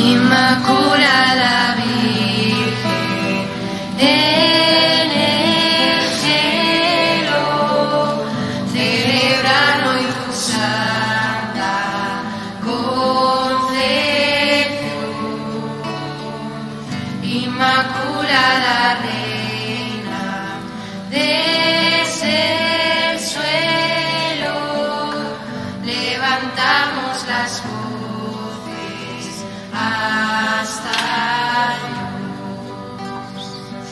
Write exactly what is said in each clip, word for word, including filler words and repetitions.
Inmaculada Virgen, en el cielo celebran hoy tu santa concepción. Inmaculada Reina, desde el suelo levantamos las voces hasta Dios.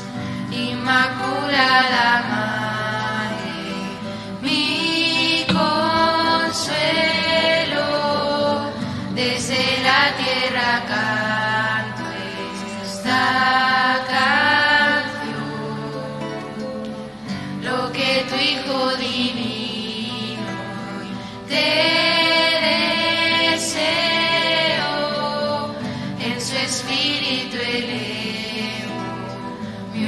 Inmaculada Madre, mi consuelo, desde la tierra canto esta canción. Lo que tu Hijo divino te Espíritu elevo mi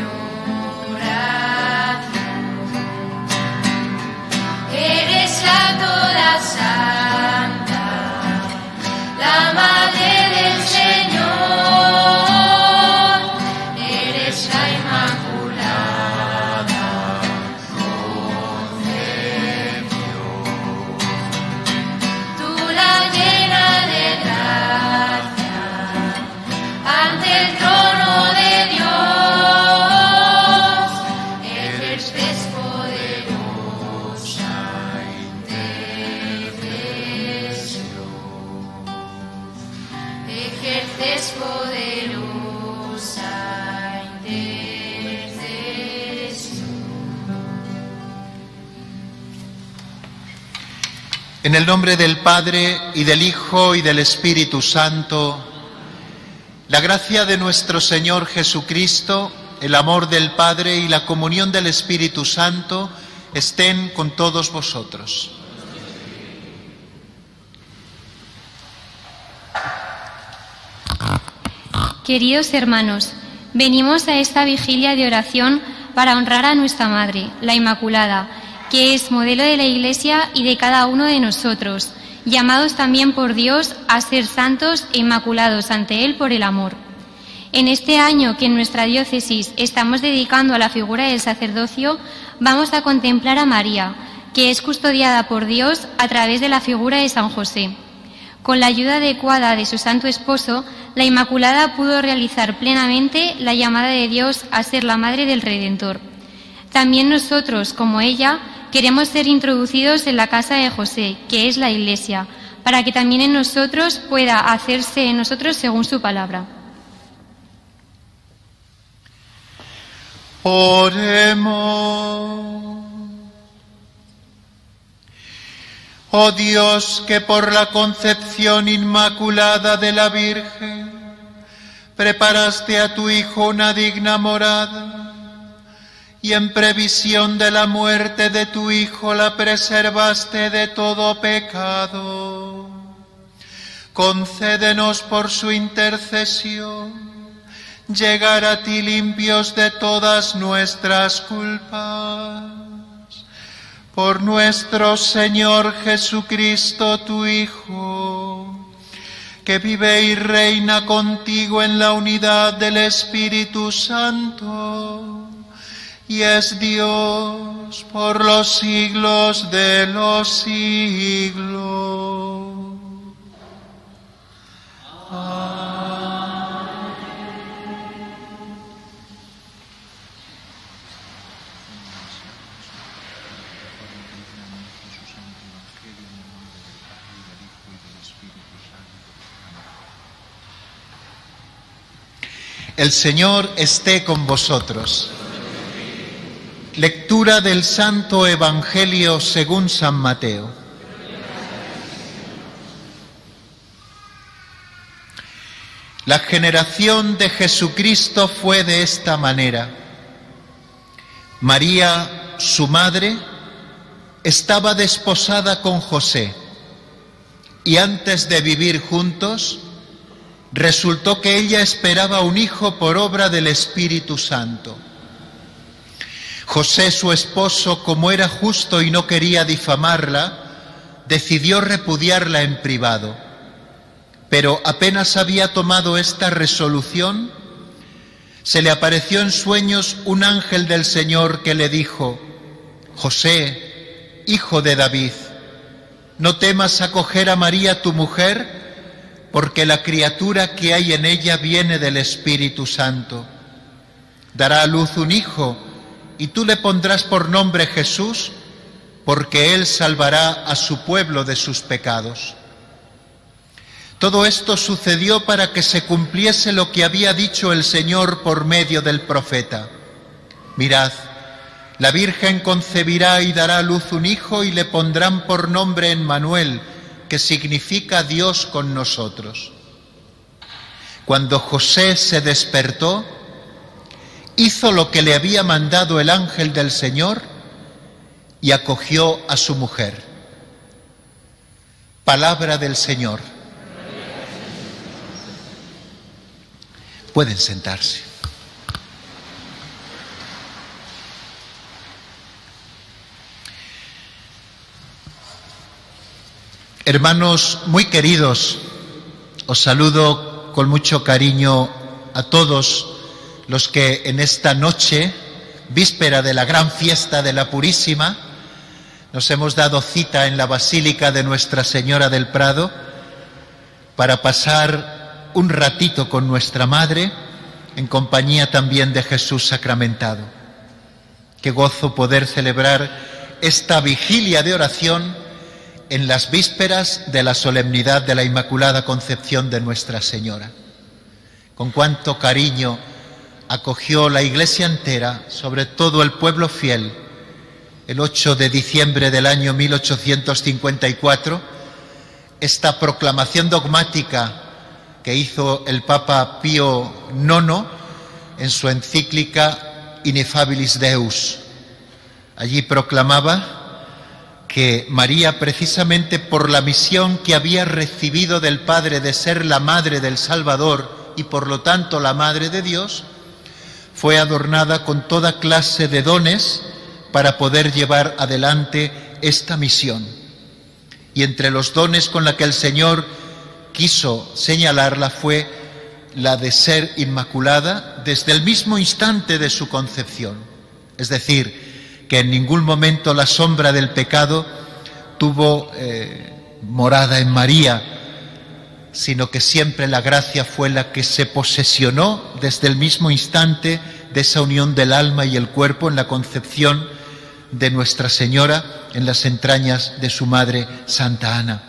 oración. Eres la toda santa, la Madre del Señor. Eres la Inmaculada Concepción. Tú la llena de gracia ante el trono de Dios, ejerces poderosa intercesión. Ejerces poderosa intercesión. En el nombre del Padre, y del Hijo, y del Espíritu Santo. La gracia de nuestro Señor Jesucristo, el amor del Padre y la comunión del Espíritu Santo estén con todos vosotros. Queridos hermanos, venimos a esta vigilia de oración para honrar a nuestra Madre, la Inmaculada, que es modelo de la Iglesia y de cada uno de nosotros, llamados también por Dios a ser santos e inmaculados ante Él por el amor. En este año que en nuestra diócesis estamos dedicando a la figura del sacerdocio, vamos a contemplar a María, que es custodiada por Dios a través de la figura de San José. Con la ayuda adecuada de su santo esposo, la Inmaculada pudo realizar plenamente la llamada de Dios a ser la Madre del Redentor. También nosotros, como ella, queremos ser introducidos en la casa de José, que es la Iglesia, para que también en nosotros pueda hacerse en nosotros según su palabra. Oremos. Oh Dios, que por la concepción inmaculada de la Virgen preparaste a tu Hijo una digna morada, y en previsión de la muerte de tu Hijo la preservaste de todo pecado. Concédenos por su intercesión llegar a ti limpios de todas nuestras culpas. Por nuestro Señor Jesucristo, tu Hijo, que vive y reina contigo en la unidad del Espíritu Santo, y es Dios por los siglos de los siglos. Amén. El Señor esté con vosotros. Lectura del Santo Evangelio según San Mateo. La generación de Jesucristo fue de esta manera. María, su madre, estaba desposada con José, y antes de vivir juntos, resultó que ella esperaba un hijo por obra del Espíritu Santo. José, su esposo, como era justo y no quería difamarla, decidió repudiarla en privado. pero apenas había tomado esta resolución, se le apareció en sueños un ángel del Señor que le dijo: José, hijo de David, no temas acoger a María tu mujer, porque la criatura que hay en ella viene del Espíritu Santo. Dará a luz un hijo, y tú le pondrás por nombre Jesús, porque él salvará a su pueblo de sus pecados. Todo esto sucedió para que se cumpliese lo que había dicho el Señor por medio del profeta: mirad, la Virgen concebirá y dará a luz un hijo, y le pondrán por nombre Emmanuel, que significa Dios con nosotros. Cuando José se despertó, hizo lo que le había mandado el ángel del Señor y acogió a su mujer. Palabra del Señor. Pueden sentarse. Hermanos muy queridos, os saludo con mucho cariño a todos los que en esta noche, víspera de la gran fiesta de la Purísima, nos hemos dado cita en la Basílica de Nuestra Señora del Prado para pasar un ratito con nuestra Madre, en compañía también de Jesús sacramentado. Qué gozo poder celebrar esta vigilia de oración en las vísperas de la solemnidad de la Inmaculada Concepción de Nuestra Señora. Con cuánto cariño acogió la Iglesia entera, sobre todo el pueblo fiel, el ocho de diciembre del año mil ochocientos cincuenta y cuatro, esta proclamación dogmática que hizo el Papa Pío nono en su encíclica Ineffabilis Deus. Allí proclamaba que María, precisamente por la misión que había recibido del Padre de ser la madre del Salvador y por lo tanto la madre de Dios, fue adornada con toda clase de dones para poder llevar adelante esta misión. Y entre los dones con la que el Señor quiso señalarla fue la de ser inmaculada desde el mismo instante de su concepción. Es decir, que en ningún momento la sombra del pecado tuvo eh, morada en María, sino que siempre la gracia fue la que se posesionó desde el mismo instante de esa unión del alma y el cuerpo en la concepción de Nuestra Señora en las entrañas de su madre Santa Ana.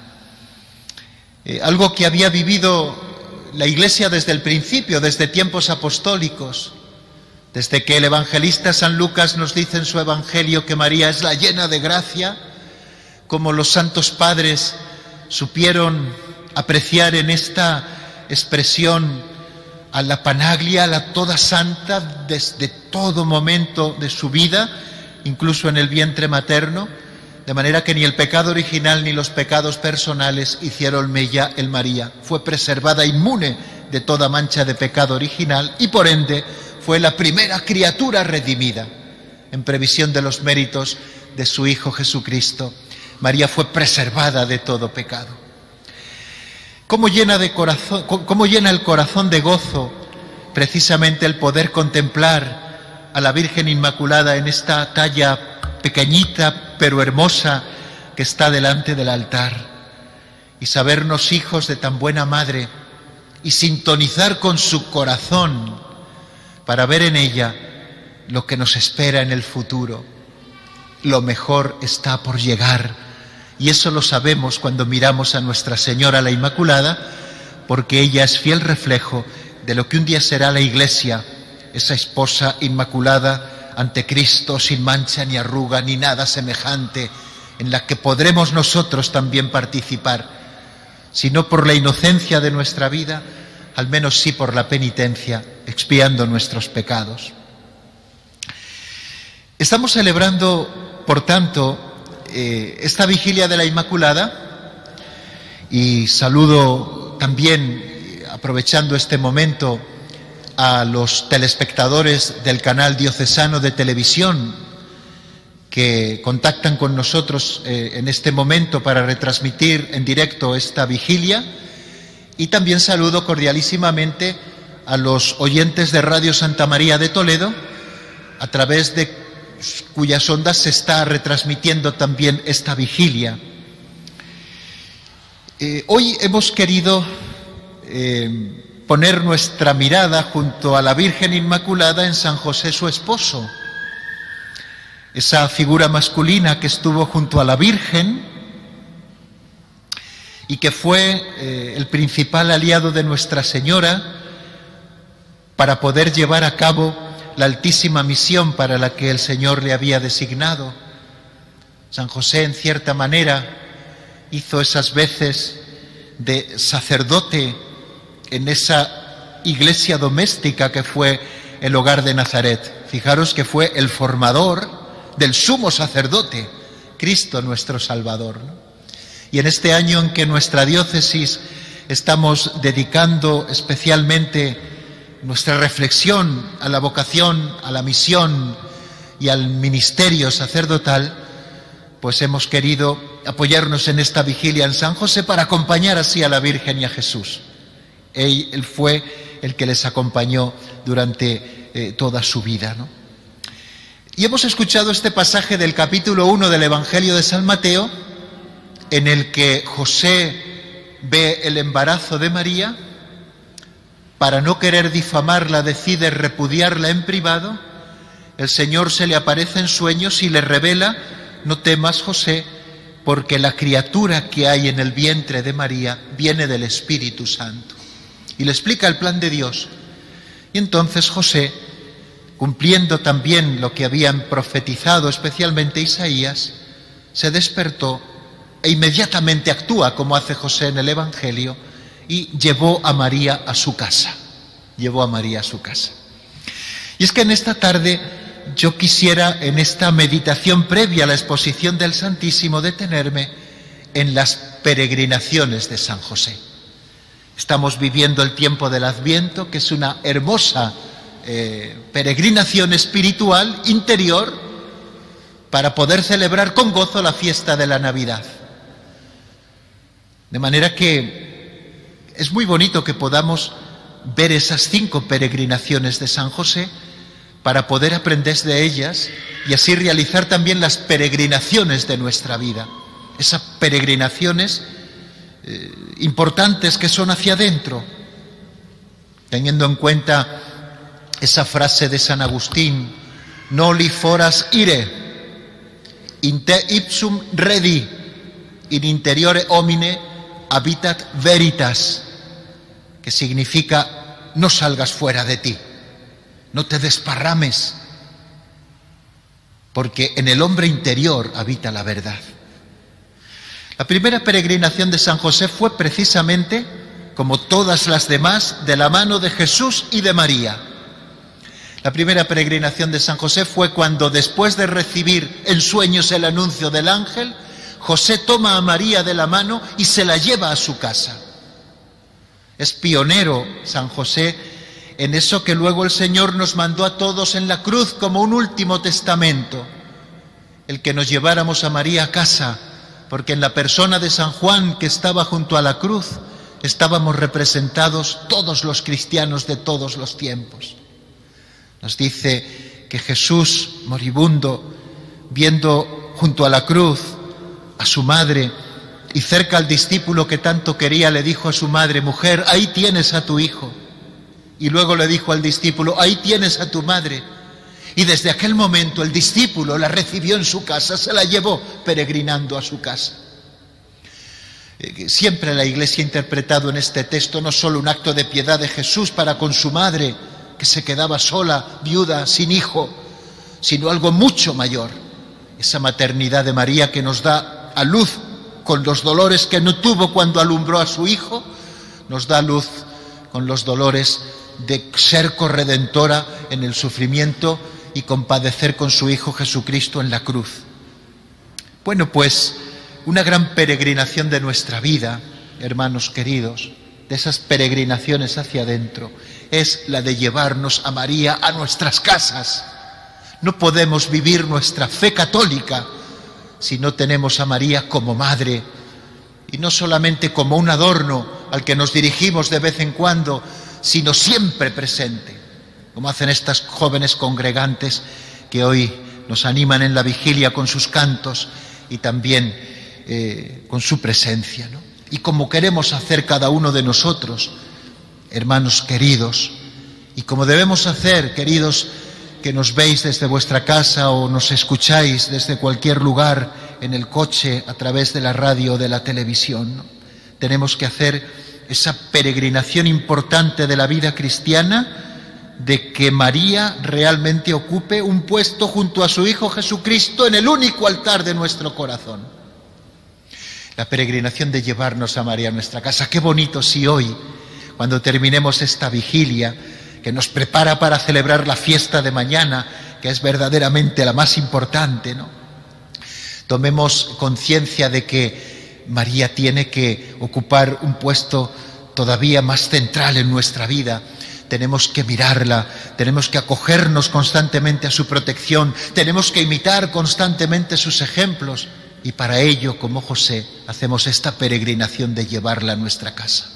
Eh, algo que había vivido la Iglesia desde el principio, desde tiempos apostólicos, desde que el evangelista San Lucas nos dice en su Evangelio que María es la llena de gracia, como los santos padres supieron apreciar en esta expresión a la Panaglia, a la toda santa, desde todo momento de su vida, incluso en el vientre materno, de manera que ni el pecado original ni los pecados personales hicieron mella en María. Fue preservada inmune de toda mancha de pecado original y por ende fue la primera criatura redimida en previsión de los méritos de su Hijo Jesucristo. María fue preservada de todo pecado. ¿Cómo llena, de corazón, cómo llena el corazón de gozo precisamente el poder contemplar a la Virgen Inmaculada en esta talla pequeñita pero hermosa que está delante del altar, y sabernos hijos de tan buena madre y sintonizar con su corazón para ver en ella lo que nos espera en el futuro? Lo mejor está por llegar, y eso lo sabemos cuando miramos a Nuestra Señora la Inmaculada, porque ella es fiel reflejo de lo que un día será la Iglesia, esa esposa inmaculada ante Cristo, sin mancha ni arruga ni nada semejante, en la que podremos nosotros también participar, si no por la inocencia de nuestra vida, al menos sí por la penitencia, expiando nuestros pecados. Estamos celebrando, por tanto, eh, esta vigilia de la Inmaculada, y saludo también, aprovechando este momento, a los telespectadores del canal diocesano de televisión que contactan con nosotros eh, en este momento para retransmitir en directo esta vigilia, Y también saludo cordialísimamente a los oyentes de Radio Santa María de Toledo, a través de cuyas ondas se está retransmitiendo también esta vigilia. Eh, hoy hemos querido eh, poner nuestra mirada junto a la Virgen Inmaculada en San José, su esposo, esa figura masculina que estuvo junto a la Virgen y que fue eh, el principal aliado de Nuestra Señora para poder llevar a cabo la altísima misión para la que el Señor le había designado. San José, en cierta manera, hizo esas veces de sacerdote en esa iglesia doméstica que fue el hogar de Nazaret. Fijaros que fue el formador del sumo sacerdote, Cristo nuestro Salvador, ¿no? Y en este año en que nuestra diócesis estamos dedicando especialmente nuestra reflexión a la vocación, a la misión y al ministerio sacerdotal, pues hemos querido apoyarnos en esta vigilia en San José para acompañar así a la Virgen y a Jesús. Él, él fue el que les acompañó durante eh, toda su vida, ¿no? Y hemos escuchado este pasaje del capítulo uno del Evangelio de San Mateo, en el que José ve el embarazo de María. Para no querer difamarla, decide repudiarla en privado. El Señor se le aparece en sueños y le revela: no temas, José, porque la criatura que hay en el vientre de María viene del Espíritu Santo. Y le explica el plan de Dios. Y entonces José, cumpliendo también lo que habían profetizado especialmente Isaías, se despertó e inmediatamente actúa como hace José en el Evangelio, y llevó a María a su casa. Llevó a María a su casa. Y es que en esta tarde yo quisiera, en esta meditación previa a la exposición del Santísimo, detenerme en las peregrinaciones de San José. Estamos viviendo el tiempo del Adviento, que es una hermosa eh, peregrinación espiritual interior para poder celebrar con gozo la fiesta de la Navidad. De manera que es muy bonito que podamos ver esas cinco peregrinaciones de San José para poder aprender de ellas y así realizar también las peregrinaciones de nuestra vida. Esas peregrinaciones eh, importantes que son hacia adentro, teniendo en cuenta esa frase de San Agustín: noli foras ire, in te ipsum redi, in interiore homine habitat veritas, que significa: no salgas fuera de ti, no te desparrames, porque en el hombre interior habita la verdad. La primera peregrinación de San José fue precisamente, como todas las demás, de la mano de Jesús y de María. La primera peregrinación de San José fue cuando, después de recibir en sueños el anuncio del ángel, José toma a María de la mano y se la lleva a su casa. Es pionero San José en eso que luego el Señor nos mandó a todos en la cruz como un último testamento, el que nos lleváramos a María a casa, porque en la persona de San Juan, que estaba junto a la cruz, estábamos representados todos los cristianos de todos los tiempos. Nos dice que Jesús, moribundo, viendo junto a la cruz a su madre y cerca al discípulo que tanto quería, le dijo a su madre: mujer, ahí tienes a tu hijo. Y luego le dijo al discípulo: ahí tienes a tu madre. Y desde aquel momento el discípulo la recibió en su casa, se la llevó peregrinando a su casa. Siempre la Iglesia ha interpretado en este texto no solo un acto de piedad de Jesús para con su madre, que se quedaba sola, viuda, sin hijo, sino algo mucho mayor: esa maternidad de María que nos da a luz con los dolores que no tuvo cuando alumbró a su hijo, nos da luz con los dolores de ser corredentora en el sufrimiento y compadecer con su Hijo Jesucristo en la cruz. Bueno, pues una gran peregrinación de nuestra vida, hermanos queridos, de esas peregrinaciones hacia adentro, es la de llevarnos a María a nuestras casas. No podemos vivir nuestra fe católica si no tenemos a María como madre, y no solamente como un adorno al que nos dirigimos de vez en cuando, sino siempre presente, como hacen estas jóvenes congregantes que hoy nos animan en la vigilia con sus cantos y también eh, con su presencia, ¿no? Y como queremos hacer cada uno de nosotros, hermanos queridos, y como debemos hacer, queridos, que nos veis desde vuestra casa o nos escucháis desde cualquier lugar, en el coche, a través de la radio o de la televisión, ¿no? Tenemos que hacer esa peregrinación importante de la vida cristiana, de que María realmente ocupe un puesto junto a su Hijo Jesucristo en el único altar de nuestro corazón. La peregrinación de llevarnos a María a nuestra casa. Qué bonito si hoy, cuando terminemos esta vigilia, que nos prepara para celebrar la fiesta de mañana, que es verdaderamente la más importante, ¿no?, tomemos conciencia de que María tiene que ocupar un puesto todavía más central en nuestra vida. Tenemos que mirarla, tenemos que acogernos constantemente a su protección, tenemos que imitar constantemente sus ejemplos, y para ello, como José, hacemos esta peregrinación de llevarla a nuestra casa.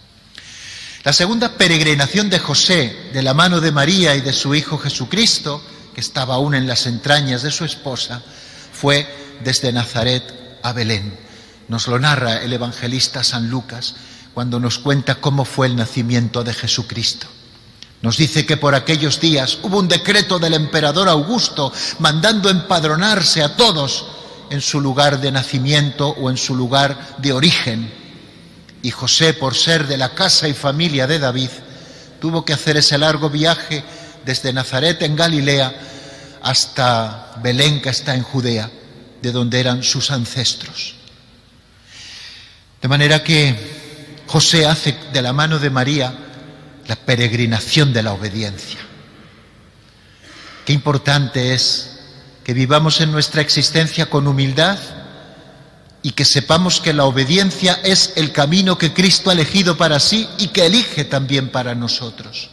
La segunda peregrinación de José, de la mano de María y de su Hijo Jesucristo, que estaba aún en las entrañas de su esposa, fue desde Nazaret a Belén. Nos lo narra el evangelista San Lucas cuando nos cuenta cómo fue el nacimiento de Jesucristo. Nos dice que por aquellos días hubo un decreto del emperador Augusto mandando empadronarse a todos en su lugar de nacimiento o en su lugar de origen. Y José, por ser de la casa y familia de David, tuvo que hacer ese largo viaje desde Nazaret en Galilea hasta Belén, que está en Judea, de donde eran sus ancestros. De manera que José hace de la mano de María la peregrinación de la obediencia. Qué importante es que vivamos en nuestra existencia con humildad y que sepamos que la obediencia es el camino que Cristo ha elegido para sí y que elige también para nosotros.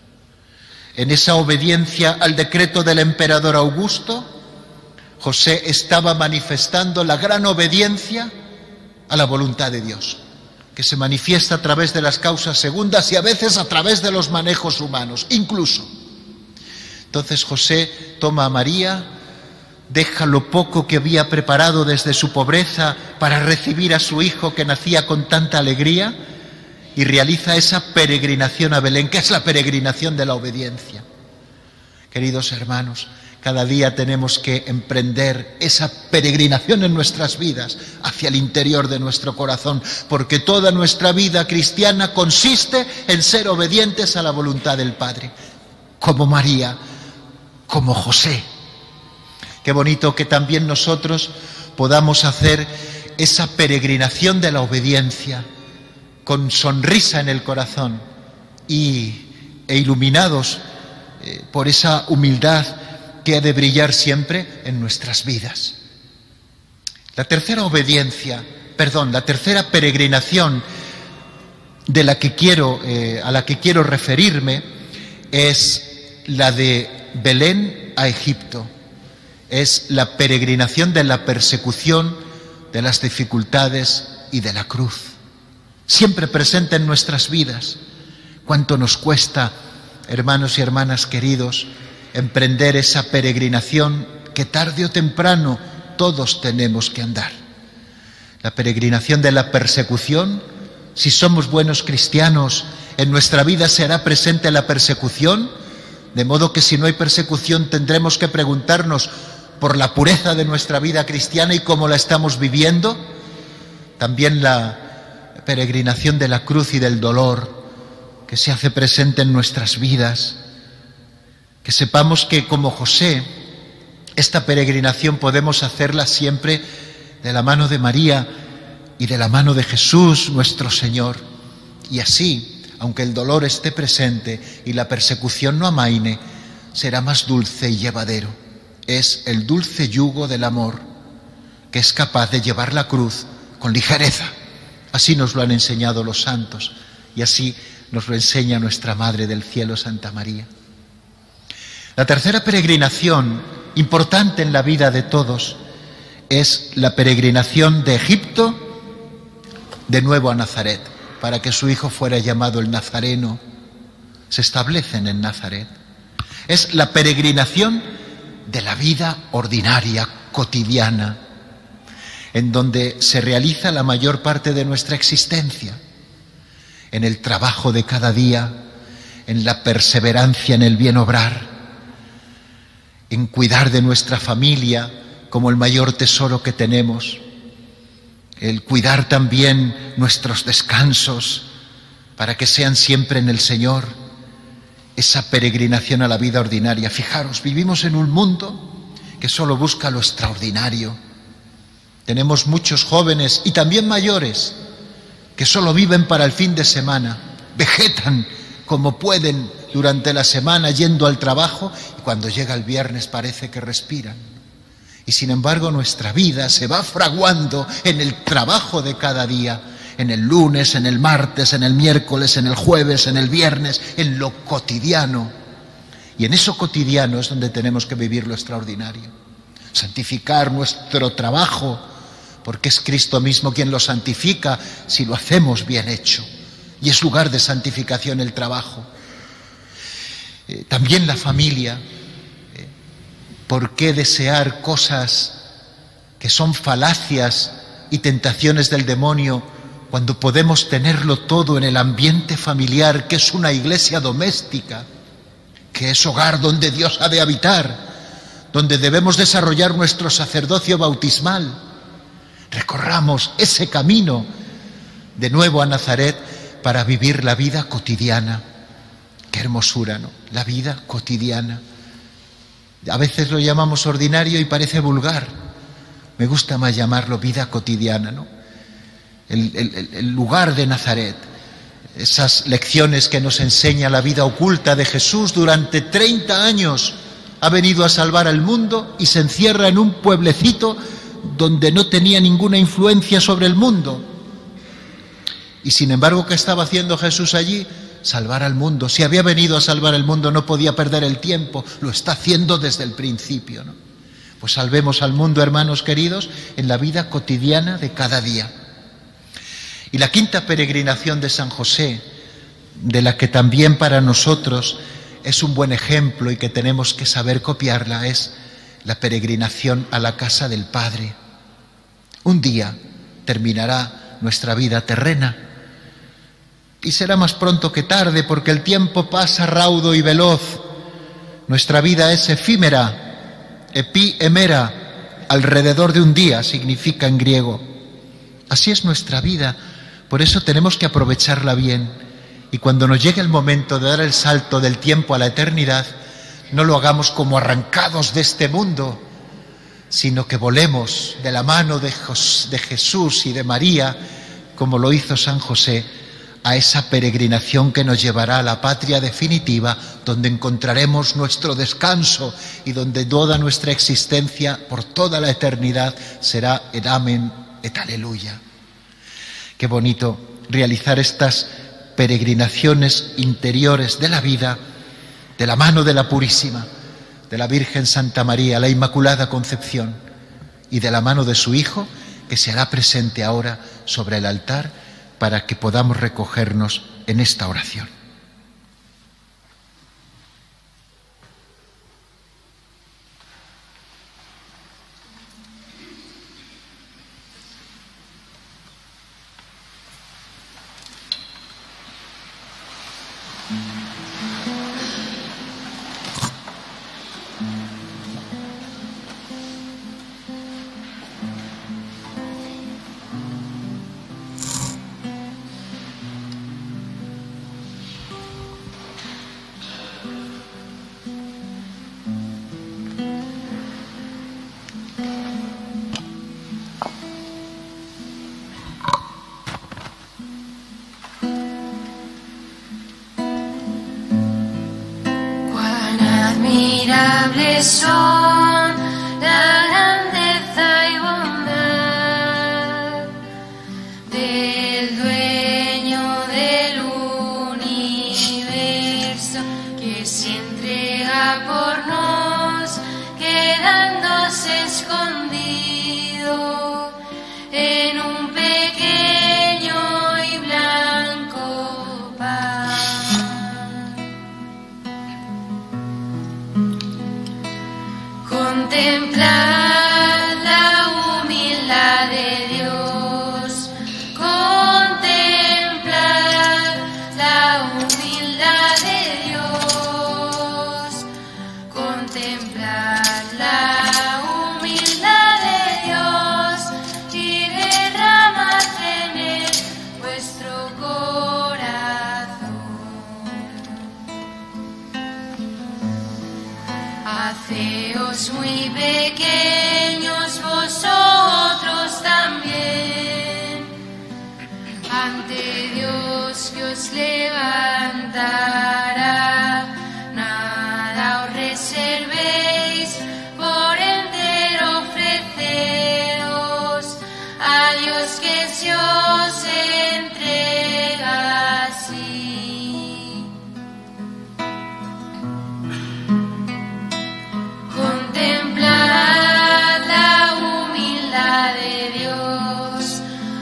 En esa obediencia al decreto del emperador Augusto, José estaba manifestando la gran obediencia a la voluntad de Dios, que se manifiesta a través de las causas segundas y a veces a través de los manejos humanos, incluso. Entonces José toma a María, deja lo poco que había preparado desde su pobreza para recibir a su hijo que nacía con tanta alegría y realiza esa peregrinación a Belén, que es la peregrinación de la obediencia. Queridos hermanos, cada día tenemos que emprender esa peregrinación en nuestras vidas hacia el interior de nuestro corazón, porque toda nuestra vida cristiana consiste en ser obedientes a la voluntad del Padre, como María, como José. Qué bonito que también nosotros podamos hacer esa peregrinación de la obediencia con sonrisa en el corazón y, e iluminados eh, por esa humildad que ha de brillar siempre en nuestras vidas. La tercera obediencia, perdón, la tercera peregrinación de la que quiero, eh, a la que quiero referirme es la de Belén a Egipto. Es la peregrinación de la persecución, de las dificultades y de la cruz. Siempre presente en nuestras vidas. Cuánto nos cuesta, hermanos y hermanas queridos, emprender esa peregrinación que tarde o temprano todos tenemos que andar. La peregrinación de la persecución, si somos buenos cristianos, en nuestra vida será presente la persecución, de modo que si no hay persecución tendremos que preguntarnos por la pureza de nuestra vida cristiana y cómo la estamos viviendo. También la peregrinación de la cruz y del dolor que se hace presente en nuestras vidas. Que sepamos que como José, esta peregrinación podemos hacerla siempre de la mano de María y de la mano de Jesús nuestro Señor. Y así, aunque el dolor esté presente y la persecución no amaine, será más dulce y llevadero. Es el dulce yugo del amor que es capaz de llevar la cruz con ligereza. Así nos lo han enseñado los santos y así nos lo enseña nuestra Madre del Cielo, Santa María. La tercera peregrinación importante en la vida de todos es la peregrinación de Egipto de nuevo a Nazaret. para que su hijo fuera llamado el Nazareno, se establecen en Nazaret. Es la peregrinación de la vida ordinaria, cotidiana, en donde se realiza la mayor parte de nuestra existencia, en el trabajo de cada día, en la perseverancia en el bien obrar, en cuidar de nuestra familia como el mayor tesoro que tenemos, el cuidar también nuestros descansos para que sean siempre en el Señor, esa peregrinación a la vida ordinaria. Fijaros, vivimos en un mundo que solo busca lo extraordinario. Tenemos muchos jóvenes y también mayores que solo viven para el fin de semana, vegetan como pueden durante la semana yendo al trabajo y cuando llega el viernes parece que respiran. Y sin embargo nuestra vida se va fraguando en el trabajo de cada día, en el lunes, en el martes, en el miércoles, en el jueves, en el viernes, en lo cotidiano. Y en eso cotidiano es donde tenemos que vivir lo extraordinario. Santificar nuestro trabajo, porque es Cristo mismo quien lo santifica si lo hacemos bien hecho. Y es lugar de santificación el trabajo. Eh, también la familia. Eh, ¿Por qué desear cosas que son falacias y tentaciones del demonio cuando podemos tenerlo todo en el ambiente familiar, que es una iglesia doméstica, que es hogar donde Dios ha de habitar, donde debemos desarrollar nuestro sacerdocio bautismal? Recorramos ese camino de nuevo a Nazaret para vivir la vida cotidiana. Qué hermosura, ¿no? La vida cotidiana. A veces lo llamamos ordinario y parece vulgar. Me gusta más llamarlo vida cotidiana, ¿no? El, el, el lugar de Nazaret, esas lecciones que nos enseña la vida oculta de Jesús. Durante treinta años ha venido a salvar al mundo y se encierra en un pueblecito donde no tenía ninguna influencia sobre el mundo. Y sin embargo, ¿qué estaba haciendo Jesús allí? Salvar al mundo. Si había venido a salvar el mundo, no podía perder el tiempo. Lo está haciendo desde el principio, ¿no? Pues salvemos al mundo, hermanos queridos, en la vida cotidiana de cada día. Y la quinta peregrinación de San José, de la que también para nosotros es un buen ejemplo y que tenemos que saber copiarla, es la peregrinación a la casa del Padre. Un día terminará nuestra vida terrena y será más pronto que tarde, porque el tiempo pasa raudo y veloz. Nuestra vida es efímera, epi-emera, alrededor de un día significa en griego. Así es nuestra vida, por eso tenemos que aprovecharla bien. Y cuando nos llegue el momento de dar el salto del tiempo a la eternidad, no lo hagamos como arrancados de este mundo, sino que volemos de la mano de Jesús y de María, como lo hizo San José, a esa peregrinación que nos llevará a la patria definitiva, donde encontraremos nuestro descanso y donde toda nuestra existencia por toda la eternidad será el amén et aleluya. Qué bonito realizar estas peregrinaciones interiores de la vida de la mano de la Purísima, de la Virgen Santa María, la Inmaculada Concepción, y de la mano de su Hijo, que se hará presente ahora sobre el altar para que podamos recogernos en esta oración. Admirables son la grandeza y bondad del dueño del universo, que se entrega por nos, quedándose escondido en un pequeño y blanco Contemplad la humildad de Dios, contemplad la humildad de Dios, contemplad la humildad de Dios y derramad en él vuestro corazón. Haceos muy pequeños vosotros también ante Dios que os levantará. Nada os reservéis, por entero ofreceos a Dios que se os entrega así. Contemplad la humildad de Dios,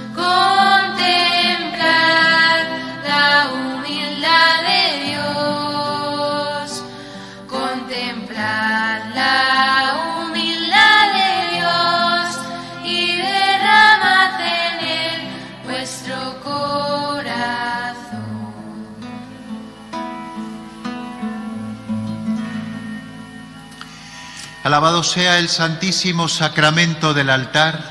contemplad la humildad de Dios, contemplad la humildad de Dios y derramad en él vuestro corazón. Alabado sea el santísimo sacramento del altar.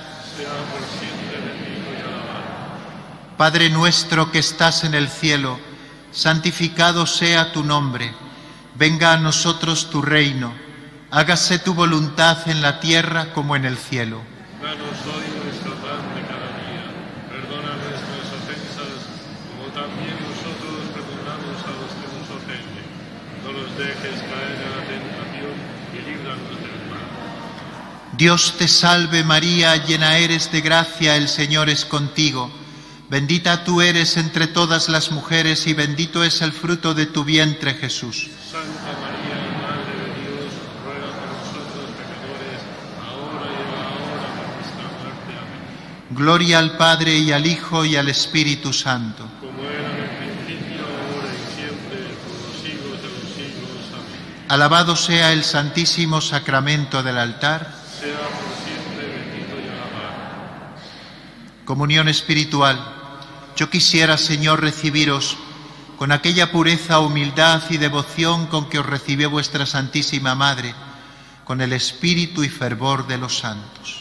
Padre nuestro que estás en el cielo, santificado sea tu nombre. Venga a nosotros tu reino. Hágase tu voluntad en la tierra como en el cielo. Danos hoy nuestro pan de cada día. Perdona nuestras ofensas, como también nosotros perdonamos a los que nos ofenden. No los dejes caer en la tentación y líbranos del mal. Dios te salve María, llena eres de gracia, el Señor es contigo. Bendita tú eres entre todas las mujeres y bendito es el fruto de tu vientre, Jesús. Santa María, Madre de Dios, ruega por nosotros pecadores, ahora y en la hora de nuestra muerte. Amén. Gloria al Padre y al Hijo y al Espíritu Santo. Como era en el principio, ahora y siempre, por los siglos de los siglos. Amén. Alabado sea el santísimo sacramento del altar. Sea por siempre bendito y alabado. Comunión espiritual. Yo quisiera, Señor, recibiros con aquella pureza, humildad y devoción con que os recibió vuestra Santísima Madre, con el espíritu y fervor de los santos.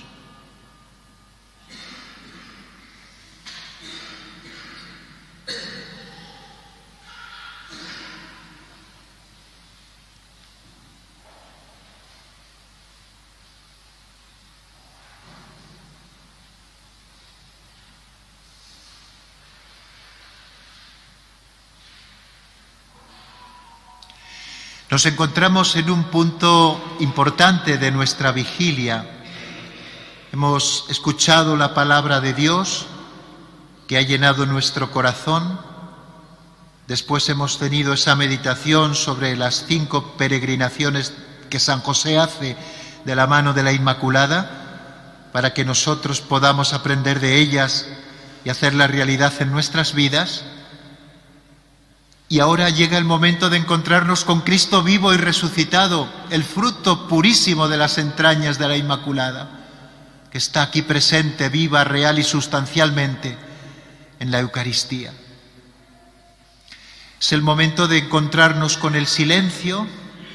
Nos encontramos en un punto importante de nuestra vigilia. Hemos escuchado la palabra de Dios que ha llenado nuestro corazón. Después hemos tenido esa meditación sobre las cinco peregrinaciones que San José hace de la mano de la Inmaculada, para que nosotros podamos aprender de ellas y hacerla realidad en nuestras vidas. Y ahora llega el momento de encontrarnos con Cristo vivo y resucitado, el fruto purísimo de las entrañas de la Inmaculada, que está aquí presente, viva, real y sustancialmente en la Eucaristía. Es el momento de encontrarnos con el silencio,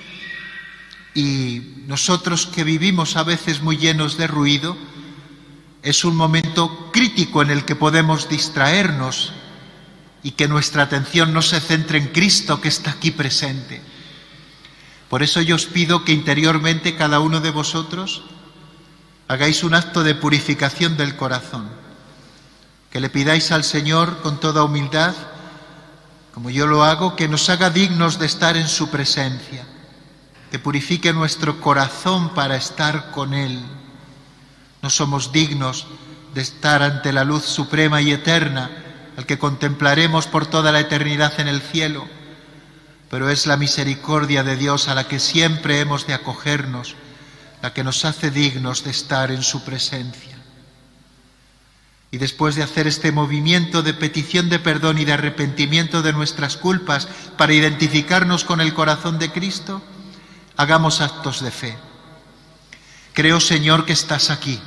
y nosotros que vivimos a veces muy llenos de ruido, es un momento crítico en el que podemos distraernos y que nuestra atención no se centre en Cristo que está aquí presente. Por eso yo os pido que interiormente cada uno de vosotros hagáis un acto de purificación del corazón, que le pidáis al Señor con toda humildad, como yo lo hago, que nos haga dignos de estar en su presencia, que purifique nuestro corazón para estar con Él. No somos dignos de estar ante la luz suprema y eterna, al que contemplaremos por toda la eternidad en el cielo, pero es la misericordia de Dios a la que siempre hemos de acogernos, la que nos hace dignos de estar en su presencia. Y después de hacer este movimiento de petición de perdón y de arrepentimiento de nuestras culpas para identificarnos con el corazón de Cristo, hagamos actos de fe. Creo, Señor, que estás aquí.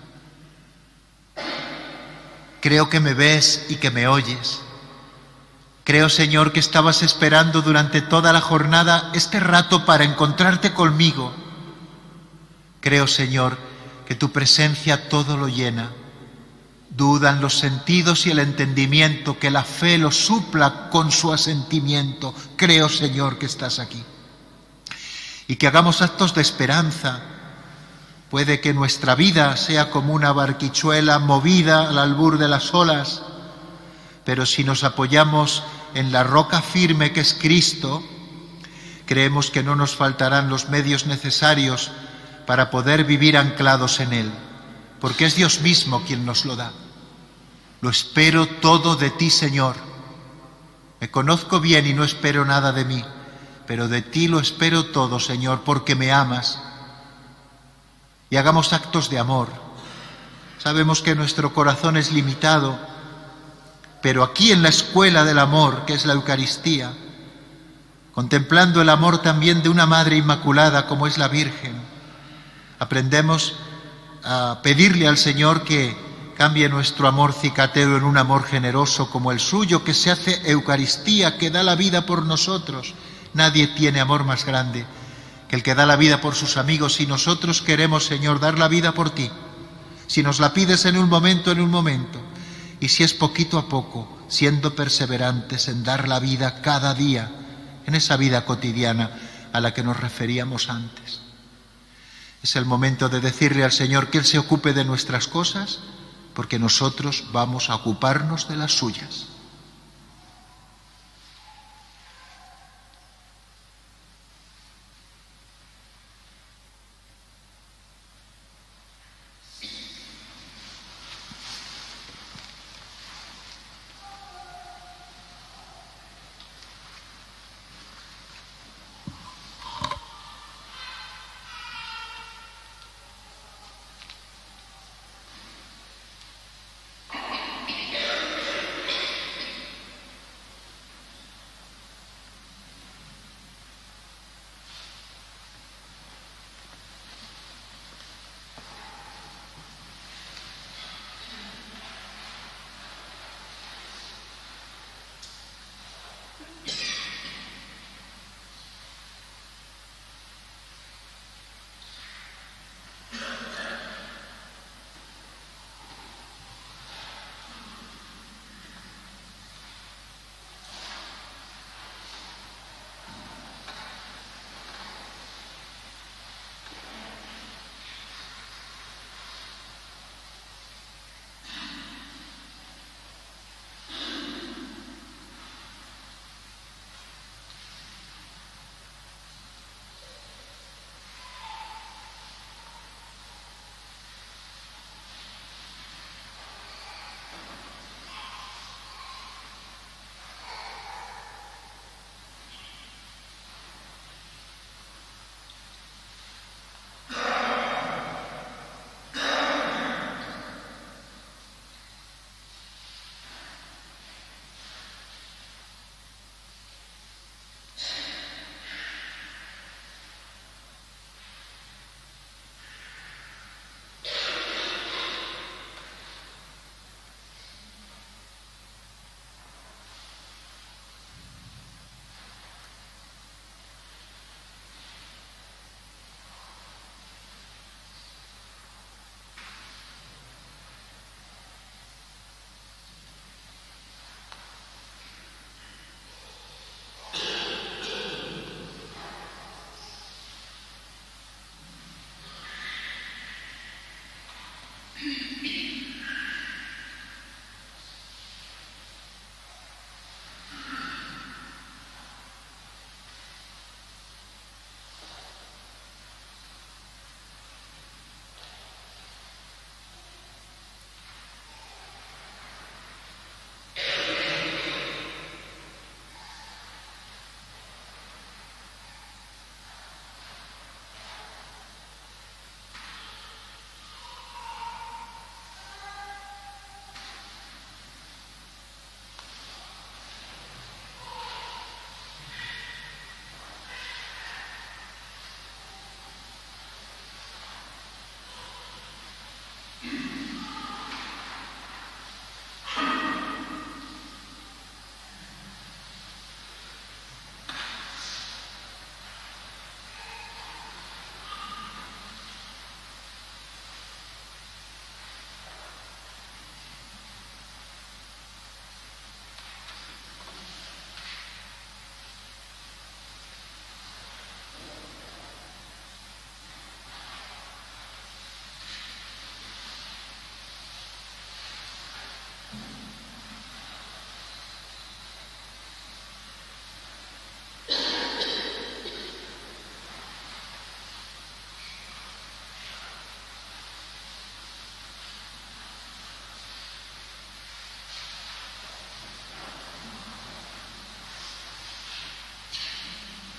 Creo que me ves y que me oyes. Creo, Señor, que estabas esperando durante toda la jornada este rato para encontrarte conmigo. Creo, Señor, que tu presencia todo lo llena. Dudan los sentidos y el entendimiento, que la fe lo supla con su asentimiento. Creo, Señor, que estás aquí. Y que hagamos actos de esperanza. Puede que nuestra vida sea como una barquichuela movida al albur de las olas, pero si nos apoyamos en la roca firme que es Cristo, creemos que no nos faltarán los medios necesarios para poder vivir anclados en Él, porque es Dios mismo quien nos lo da. Lo espero todo de ti, Señor. Me conozco bien y no espero nada de mí, pero de ti lo espero todo, Señor, porque me amas. Y hagamos actos de amor. Sabemos que nuestro corazón es limitado, pero aquí en la escuela del amor, que es la Eucaristía, contemplando el amor también de una Madre Inmaculada como es la Virgen, aprendemos a pedirle al Señor que cambie nuestro amor cicatero en un amor generoso como el suyo, que se hace Eucaristía, que da la vida por nosotros. Nadie tiene amor más grande que el que da la vida por sus amigos. Si nosotros queremos, Señor, dar la vida por ti, si nos la pides en un momento, en un momento, y si es poquito a poco, siendo perseverantes en dar la vida cada día, en esa vida cotidiana a la que nos referíamos antes. Es el momento de decirle al Señor que Él se ocupe de nuestras cosas, porque nosotros vamos a ocuparnos de las suyas.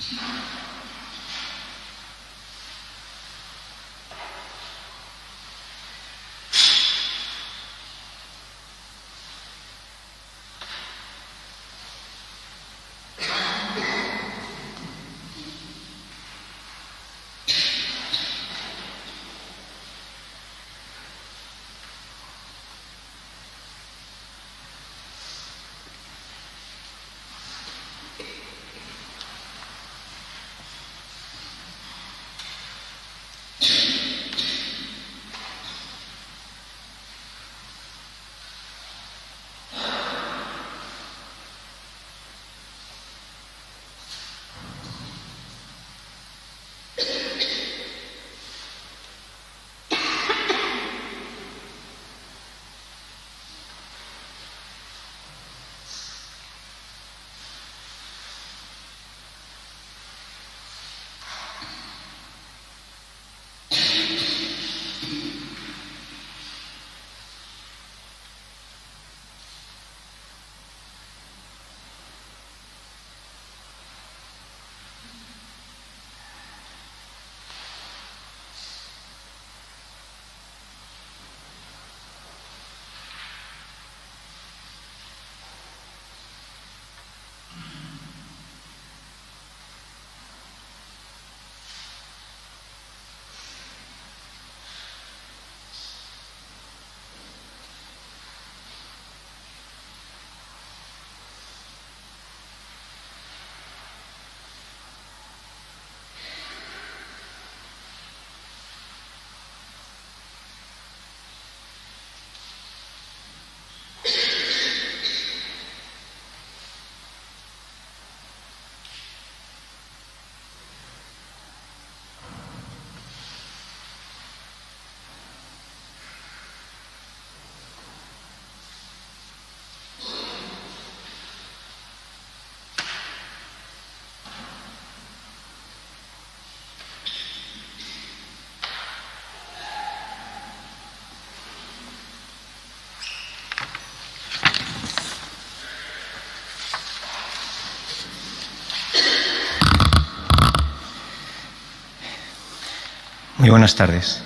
Muy buenas tardes.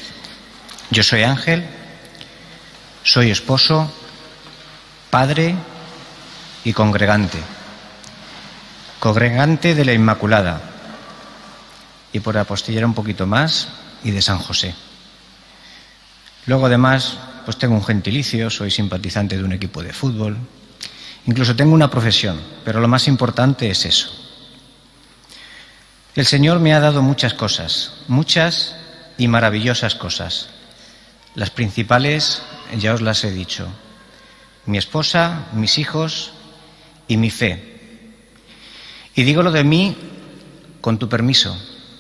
Yo soy Ángel, soy esposo, padre y congregante. Congregante de la Inmaculada y por apostillar un poquito más y de San José. Luego además pues tengo un gentilicio, soy simpatizante de un equipo de fútbol, incluso tengo una profesión, pero lo más importante es eso. El Señor me ha dado muchas cosas, muchas y maravillosas cosas. Las principales ya os las he dicho. Mi esposa, mis hijos y mi fe. Y digo lo de mí con tu permiso,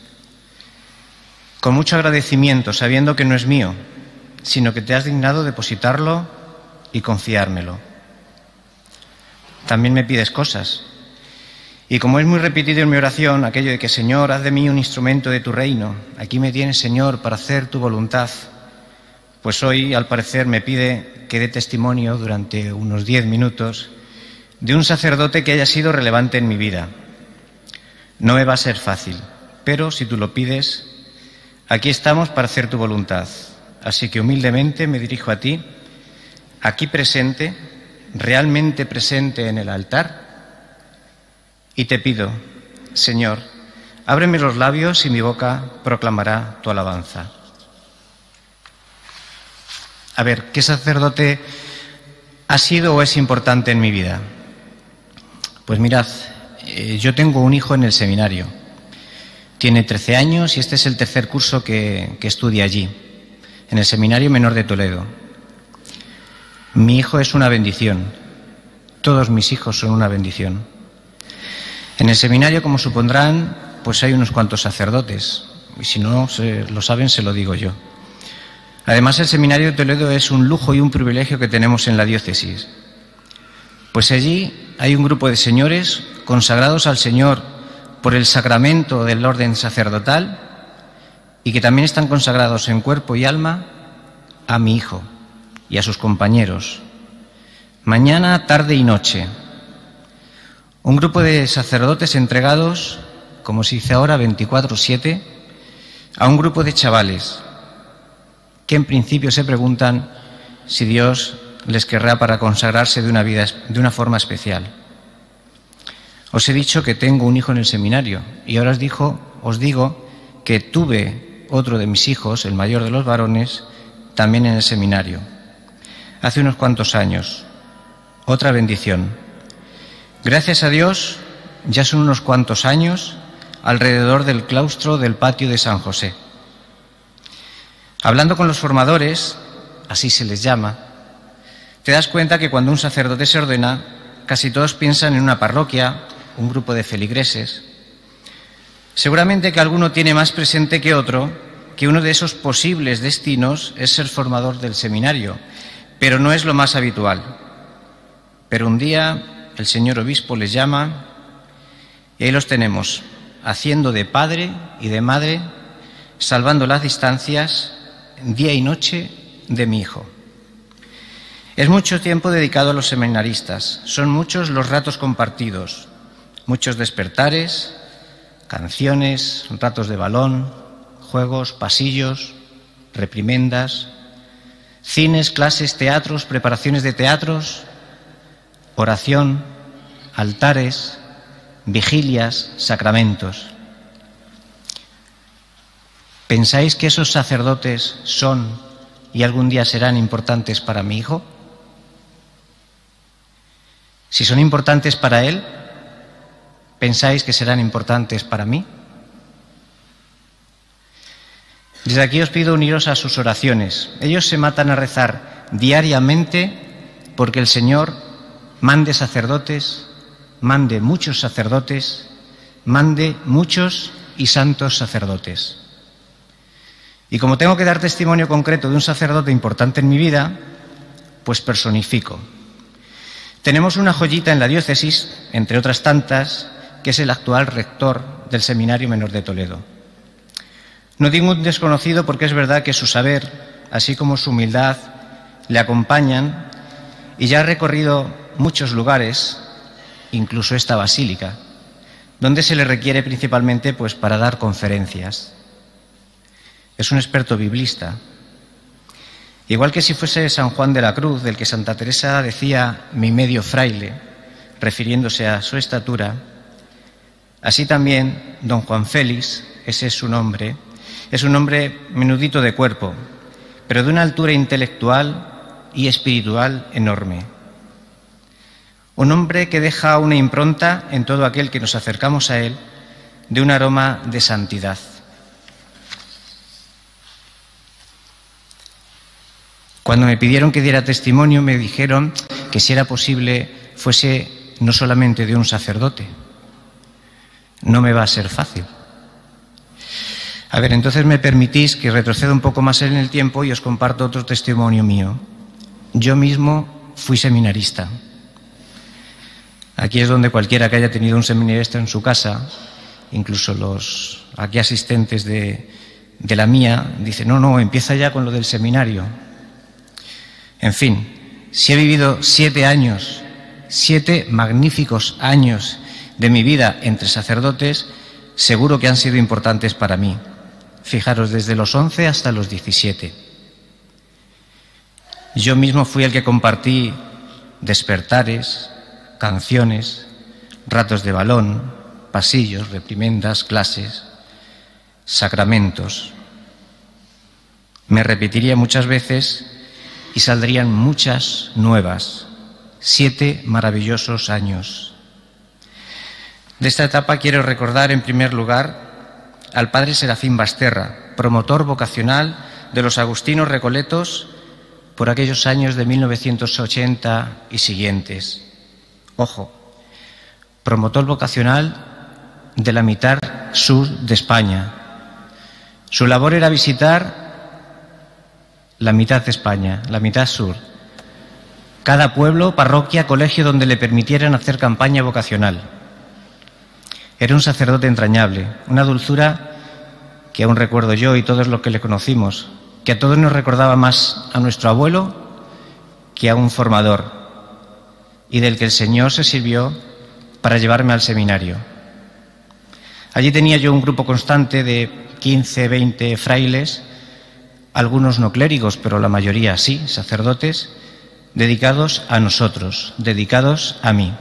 con mucho agradecimiento, sabiendo que no es mío, sino que te has dignado depositarlo y confiármelo. También me pides cosas. Y como es muy repetido en mi oración, aquello de que, Señor, haz de mí un instrumento de tu reino, aquí me tienes, Señor, para hacer tu voluntad, pues hoy, al parecer, me pide que dé testimonio durante unos diez minutos de un sacerdote que haya sido relevante en mi vida. No me va a ser fácil, pero si tú lo pides, aquí estamos para hacer tu voluntad. Así que humildemente me dirijo a ti, aquí presente, realmente presente en el altar, y te pido, Señor, ábreme los labios y mi boca proclamará tu alabanza. A ver, ¿qué sacerdote ha sido o es importante en mi vida? Pues mirad, eh, yo tengo un hijo en el seminario. Tiene trece años y este es el tercer curso que, que estudia allí, en el Seminario Menor de Toledo. Mi hijo es una bendición. Todos mis hijos son una bendición. En el seminario, como supondrán, pues hay unos cuantos sacerdotes. Y si no se lo saben, se lo digo yo. Además, el Seminario de Toledo es un lujo y un privilegio que tenemos en la diócesis. Pues allí hay un grupo de señores consagrados al Señor por el sacramento del orden sacerdotal y que también están consagrados en cuerpo y alma a mi hijo y a sus compañeros. Mañana, tarde y noche. Un grupo de sacerdotes entregados como se dice ahora, veinticuatro siete, a un grupo de chavales que en principio se preguntan si Dios les querrá para consagrarse de una vida, de una forma especial. Os he dicho que tengo un hijo en el seminario y ahora os, dijo, os digo que tuve otro de mis hijos, el mayor de los varones, también en el seminario. Hace unos cuantos años. Otra bendición. Gracias a Dios, ya son unos cuantos años alrededor del claustro del patio de San José. Hablando con los formadores, así se les llama, te das cuenta que cuando un sacerdote se ordena, casi todos piensan en una parroquia, un grupo de feligreses. Seguramente que alguno tiene más presente que otro que uno de esos posibles destinos es ser formador del seminario, pero no es lo más habitual. Pero un día el señor obispo les llama y ahí los tenemos, haciendo de padre y de madre, salvando las distancias, día y noche, de mi hijo. Es mucho tiempo dedicado a los seminaristas, son muchos los ratos compartidos, muchos despertares, canciones, ratos de balón, juegos, pasillos, reprimendas, cines, clases, teatros, preparaciones de teatros, oración, altares, vigilias, sacramentos. ¿Pensáis que esos sacerdotes son y algún día serán importantes para mi hijo? Si son importantes para él, ¿pensáis que serán importantes para mí? Desde aquí os pido uniros a sus oraciones. Ellos se matan a rezar diariamente porque el Señor mande sacerdotes, mande muchos sacerdotes, mande muchos y santos sacerdotes. Y como tengo que dar testimonio concreto de un sacerdote importante en mi vida, pues personifico. Tenemos una joyita en la diócesis, entre otras tantas, que es el actual rector del Seminario Menor de Toledo. No digo un desconocido porque es verdad que su saber, así como su humildad, le acompañan y ya ha recorrido muchos lugares, incluso esta basílica, donde se le requiere principalmente pues, para dar conferencias. Es un experto biblista. Igual que si fuese San Juan de la Cruz, del que Santa Teresa decía mi medio fraile, refiriéndose a su estatura, así también don Juan Félix, ese es su nombre, es un hombre menudito de cuerpo, pero de una altura intelectual y espiritual enorme. Un hombre que deja una impronta en todo aquel que nos acercamos a él de un aroma de santidad. Cuando me pidieron que diera testimonio, me dijeron que si era posible fuese no solamente de un sacerdote. No me va a ser fácil. A ver, entonces me permitís que retroceda un poco más en el tiempo y os comparto otro testimonio mío. Yo mismo fui seminarista. Aquí es donde cualquiera que haya tenido un seminarista en su casa, incluso los aquí asistentes de, de la mía, dicen, no, no, empieza ya con lo del seminario. En fin, si he vivido siete años, siete magníficos años de mi vida entre sacerdotes, seguro que han sido importantes para mí. Fijaros, desde los once hasta los diecisiete. Yo mismo fui el que compartí despertares, canciones, ratos de balón, pasillos, reprimendas, clases, sacramentos. Me repetiría muchas veces y saldrían muchas nuevas. Siete maravillosos años. De esta etapa quiero recordar en primer lugar al padre Serafín Basterra, promotor vocacional de los agustinos recoletos por aquellos años de mil novecientos ochenta y siguientes. Ojo, promotor vocacional de la mitad sur de España. Su labor era visitar la mitad de España, la mitad sur. Cada pueblo, parroquia, colegio donde le permitieran hacer campaña vocacional. Era un sacerdote entrañable, una dulzura que aún recuerdo yo y todos los que le conocimos, que a todos nos recordaba más a nuestro abuelo que a un formador, y del que el Señor se sirvió para llevarme al seminario. Allí tenía yo un grupo constante de quince, veinte frailes, algunos no clérigos, pero la mayoría sí, sacerdotes, dedicados a nosotros, dedicados a mí.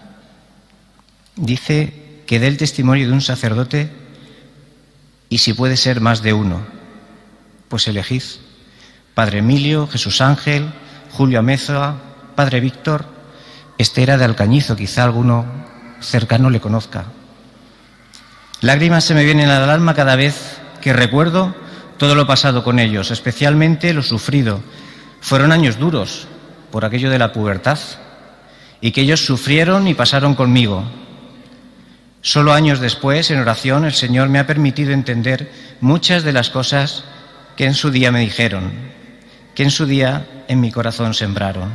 Dice que dé el testimonio de un sacerdote y si puede ser más de uno, pues elegid. Padre Emilio, Jesús Ángel, Julio Amézoa, Padre Víctor, este era de Alcañizo, quizá alguno cercano le conozca. Lágrimas se me vienen al alma cada vez que recuerdo todo lo pasado con ellos, especialmente lo sufrido. Fueron años duros por aquello de la pubertad y que ellos sufrieron y pasaron conmigo. Solo años después, en oración, el Señor me ha permitido entender muchas de las cosas que en su día me dijeron, que en su día en mi corazón sembraron.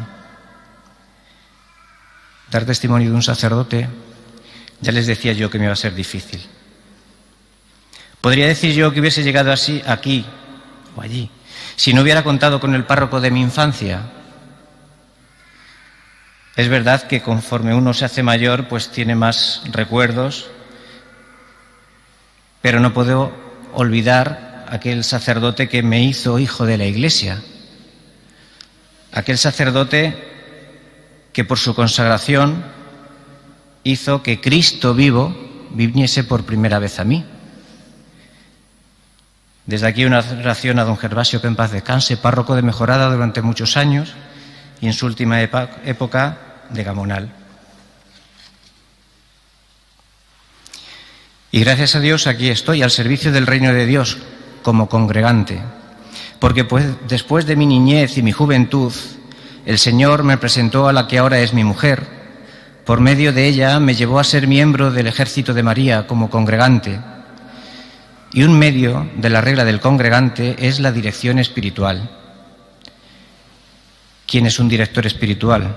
Dar testimonio de un sacerdote, ya les decía yo que me iba a ser difícil. Podría decir yo que hubiese llegado así aquí o allí, si no hubiera contado con el párroco de mi infancia. Es verdad que conforme uno se hace mayor, pues tiene más recuerdos, pero no puedo olvidar aquel sacerdote que me hizo hijo de la Iglesia, aquel sacerdote que por su consagración hizo que Cristo vivo viniese por primera vez a mí. Desde aquí una oración a don Gervasio, que en paz descanse, párroco de Mejorada durante muchos años y en su última época de Gamonal. Y gracias a Dios aquí estoy al servicio del reino de Dios como congregante, porque pues, después de mi niñez y mi juventud, el Señor me presentó a la que ahora es mi mujer. Por medio de ella me llevó a ser miembro del Ejército de María como congregante. Y un medio de la regla del congregante es la dirección espiritual. ¿Quién es un director espiritual?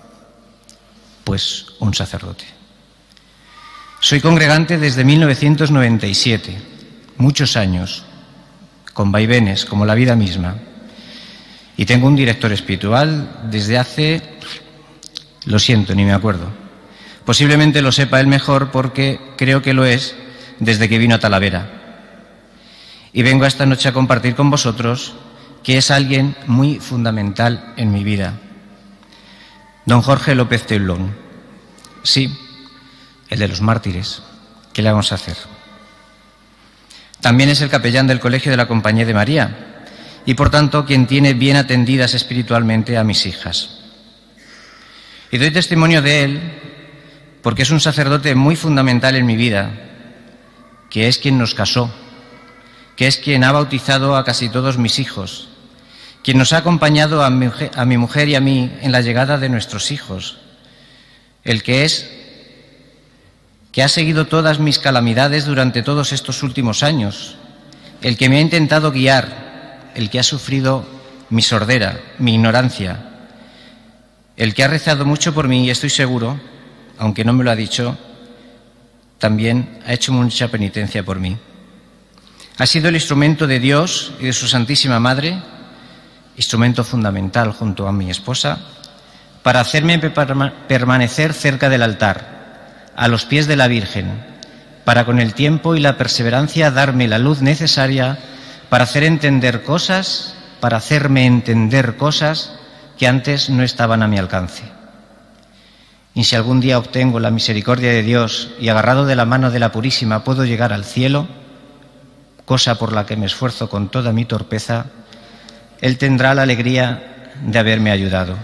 Pues un sacerdote. Soy congregante desde mil novecientos noventa y siete, muchos años, con vaivenes como la vida misma. Y tengo un director espiritual desde hace, lo siento, ni me acuerdo. Posiblemente lo sepa él mejor porque creo que lo es desde que vino a Talavera. Y vengo esta noche a compartir con vosotros que es alguien muy fundamental en mi vida. Don Jorge López Teulón. Sí, el de los mártires. ¿Qué le vamos a hacer? También es el capellán del Colegio de la Compañía de María y, por tanto, quien tiene bien atendidas espiritualmente a mis hijas. Y doy testimonio de él porque es un sacerdote muy fundamental en mi vida, que es quien nos casó, que es quien ha bautizado a casi todos mis hijos, quien nos ha acompañado a mi, a mi mujer y a mí en la llegada de nuestros hijos, el que es, que ha seguido todas mis calamidades durante todos estos últimos años, el que me ha intentado guiar, el que ha sufrido mi sordera, mi ignorancia, el que ha rezado mucho por mí y estoy seguro, aunque no me lo ha dicho, también ha hecho mucha penitencia por mí. Ha sido el instrumento de Dios y de su Santísima Madre, instrumento fundamental junto a mi esposa, para hacerme permanecer cerca del altar, a los pies de la Virgen, para con el tiempo y la perseverancia darme la luz necesaria para hacer entender cosas, para hacerme entender cosas que antes no estaban a mi alcance. Y si algún día obtengo la misericordia de Dios y agarrado de la mano de la Purísima puedo llegar al cielo, cosa por la que me esfuerzo con toda mi torpeza, Él tendrá la alegría de haberme ayudado.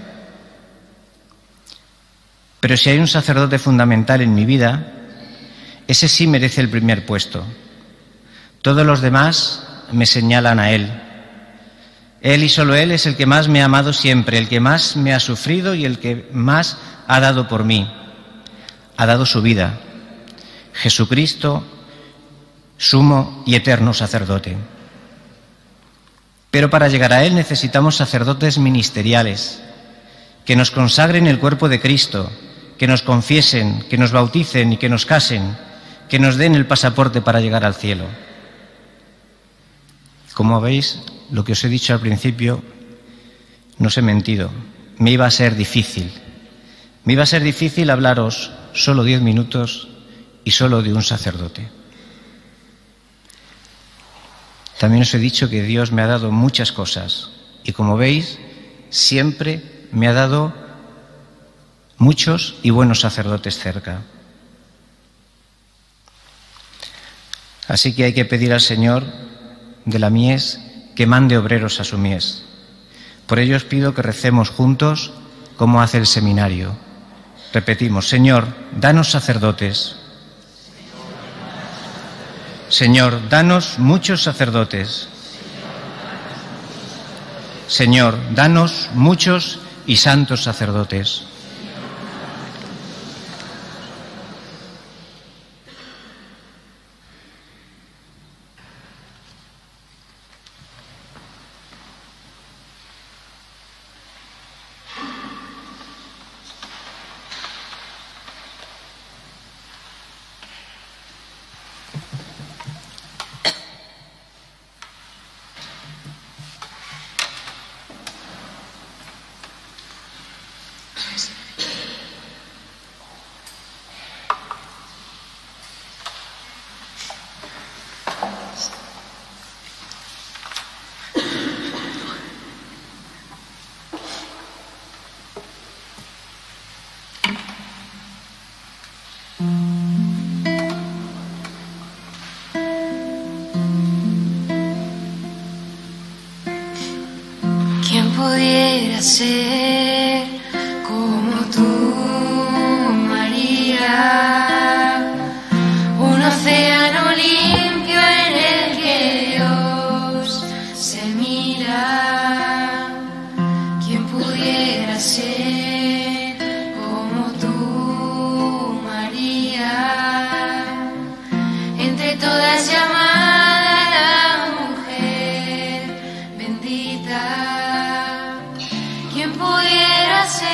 Pero si hay un sacerdote fundamental en mi vida, ese sí merece el primer puesto. Todos los demás me señalan a Él. Él y solo Él es el que más me ha amado siempre, el que más me ha sufrido y el que más ha dado por mí. Ha dado su vida. Jesucristo, sumo y eterno sacerdote. Pero para llegar a Él necesitamos sacerdotes ministeriales, que nos consagren el cuerpo de Cristo, que nos confiesen, que nos bauticen y que nos casen, que nos den el pasaporte para llegar al cielo. Como veis, lo que os he dicho al principio, no os he mentido, me iba a ser difícil. Me iba a ser difícil hablaros solo diez minutos y solo de un sacerdote. También os he dicho que Dios me ha dado muchas cosas y, como veis, siempre me ha dado muchos y buenos sacerdotes cerca. Así que hay que pedir al Señor de la mies que mande obreros a su mies. Por ello os pido que recemos juntos como hace el seminario. Repetimos: Señor, danos sacerdotes. Señor, danos muchos sacerdotes. Señor, danos muchos y santos sacerdotes. ¿Quién pudiera ser como tú, María? Un océano limpio en el que Dios se mira. ¿Quién pudiera ser como tú, María? Entre todas llamada la mujer bendita. ¿Quién pudiera ser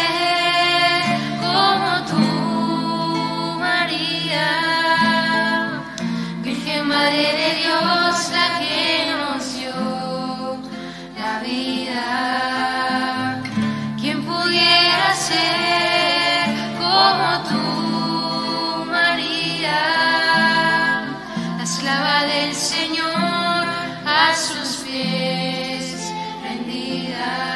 como tú, María? Virgen Madre de Dios, la que nos dio la vida. ¿Quién pudiera ser como tú, María? La esclava del Señor, a sus pies rendida.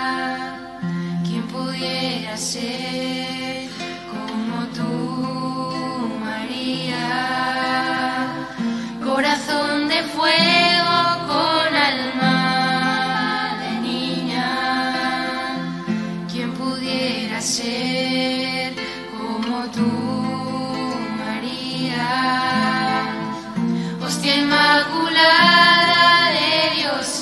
Ser como tú, María, corazón de fuego con alma de niña. ¿Quién pudiera ser como tú, María? Hostia inmaculada de Dios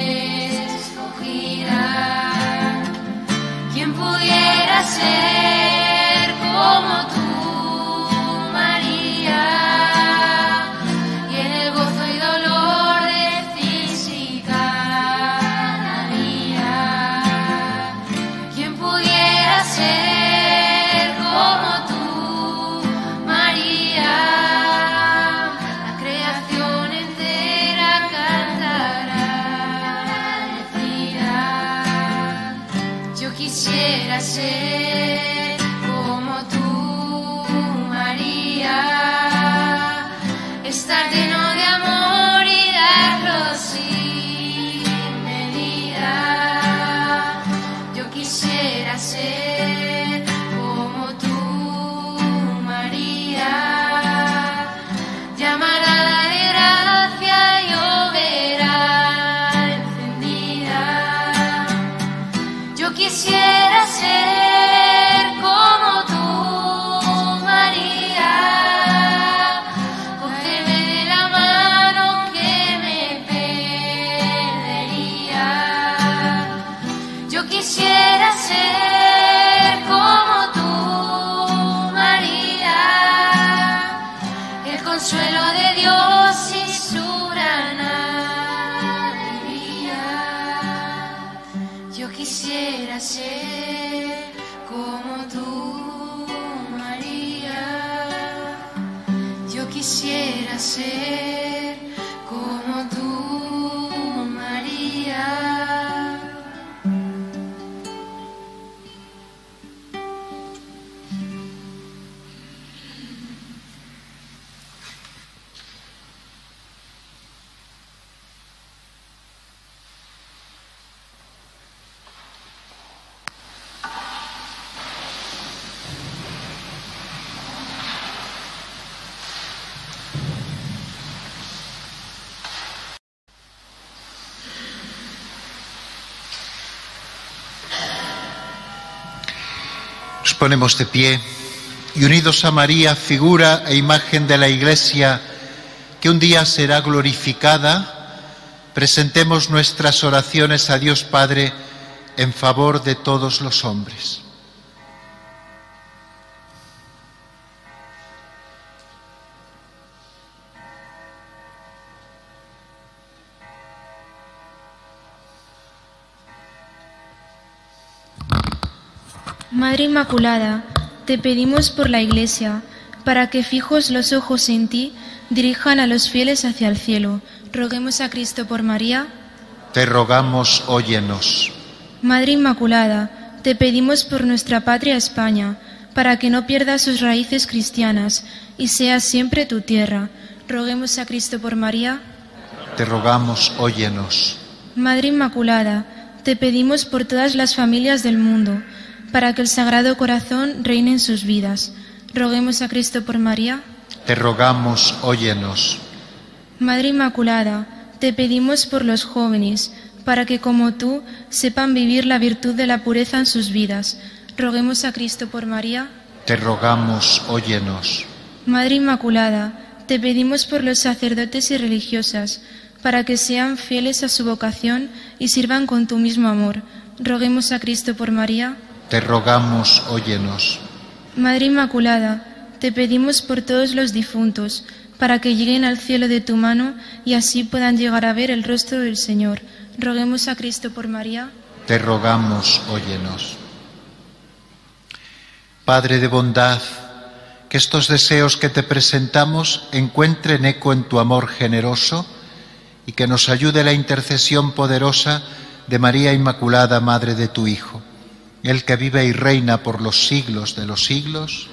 escogida. ¿Quién pudiera ser como tú, María? Y en el gozo y dolor decís cada día. ¿Quién pudiera ser como tú, María? La creación entera cantará, decirá. Yo quisiera ser como tú, María, estar lleno de amor y darlo sin medida. Yo quisiera ser como tú, María, llamarada de gracia y hoguera encendida. Yo quisiera ser como tú, María, cogerme de la mano que me perdería. Yo quisiera ser como tú, María, el consuelo de Dios y su gran alegría. Yo quisiera ser como tú, María. Yo quisiera ser como tú, María. ponemos de pie y unidos a María, figura e imagen de la Iglesia que un día será glorificada, presentemos nuestras oraciones a Dios Padre en favor de todos los hombres. Madre Inmaculada, te pedimos por la Iglesia, para que fijos los ojos en ti, dirijan a los fieles hacia el cielo. Roguemos a Cristo por María. Te rogamos, óyenos. Madre Inmaculada, te pedimos por nuestra patria España, para que no pierda sus raíces cristianas y sea siempre tu tierra. Roguemos a Cristo por María. Te rogamos, óyenos. Madre Inmaculada, te pedimos por todas las familias del mundo, para que el Sagrado Corazón reine en sus vidas. Roguemos a Cristo por María. Te rogamos, óyenos. Madre Inmaculada, te pedimos por los jóvenes, para que como tú sepan vivir la virtud de la pureza en sus vidas. Roguemos a Cristo por María. Te rogamos, óyenos. Madre Inmaculada, te pedimos por los sacerdotes y religiosas, para que sean fieles a su vocación y sirvan con tu mismo amor. Roguemos a Cristo por María. Te rogamos, óyenos. Madre Inmaculada, te pedimos por todos los difuntos, para que lleguen al cielo de tu mano y así puedan llegar a ver el rostro del Señor. Roguemos a Cristo por María. Te rogamos, óyenos. Padre de bondad, que estos deseos que te presentamos encuentren eco en tu amor generoso y que nos ayude la intercesión poderosa de María Inmaculada, Madre de tu Hijo, el que vive y reina por los siglos de los siglos.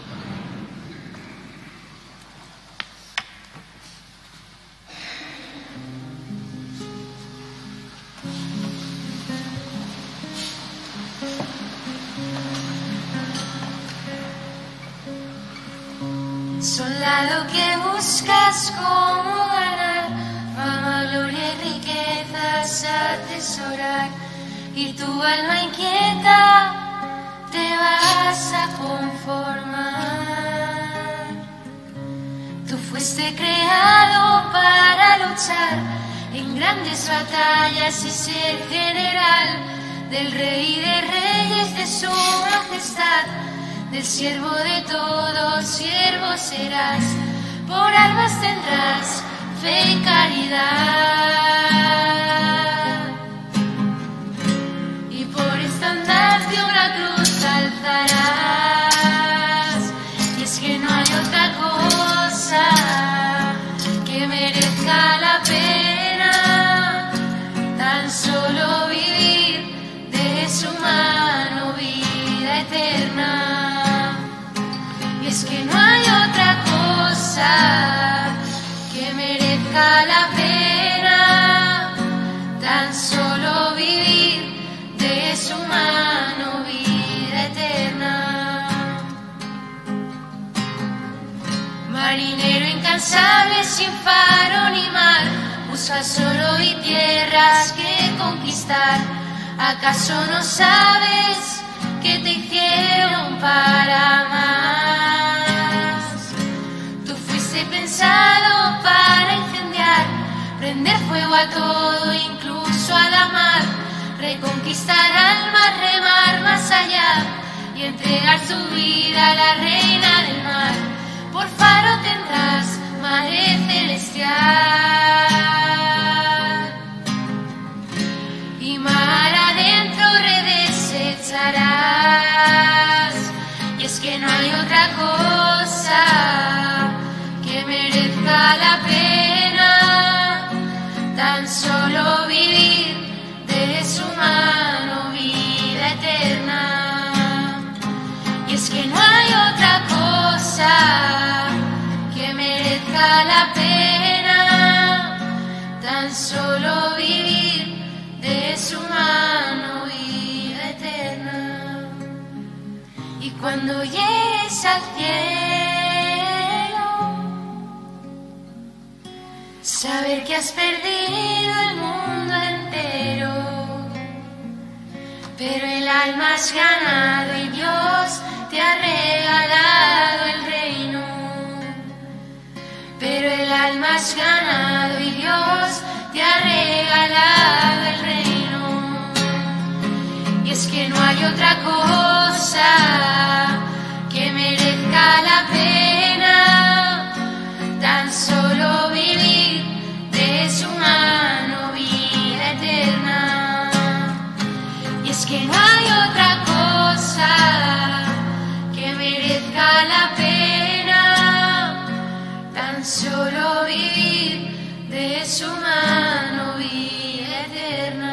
Soldado que buscas cómo ganar fama, gloria y riquezas atesorar, y tu alma inquieta te vas a conformar. Tú fuiste creado para luchar en grandes batallas y ser general del Rey de Reyes, de su majestad. Del siervo de todos, siervo serás, por armas tendrás fe y caridad. Y por estandarte una cruz alzarás, y es que no hay otra cosa que merezca la pena, tan solo vivir de su mano vida eterna. Es que no hay otra cosa que merezca la pena, tan solo vivir de su mano vida eterna. Marinero incansable sin faro ni mar, buscas oro y tierras que conquistar. ¿Acaso no sabes que te hicieron para más? Pensado para incendiar, prender fuego a todo, incluso a la mar, reconquistar almas, remar más allá y entregar su vida a la reina del mar. Por faro tendrás, Madre celestial, y mar adentro redes echarás, y es que no hay otra cosa que merezca la pena, tan solo vivir de su mano vida eterna. Y es que no hay otra cosa que merezca la pena, tan solo vivir de su mano vida eterna. Y cuando llegues al cielo, saber que has perdido el mundo entero, pero el alma has ganado y Dios te ha regalado el reino, pero el alma has ganado y Dios te ha regalado el reino. Y es que no hay otra cosa que merezca la pena, tan solo vivir de su mano, vida eterna. Y es que no hay otra cosa que merezca la pena, tan solo vivir de su mano, vida eterna.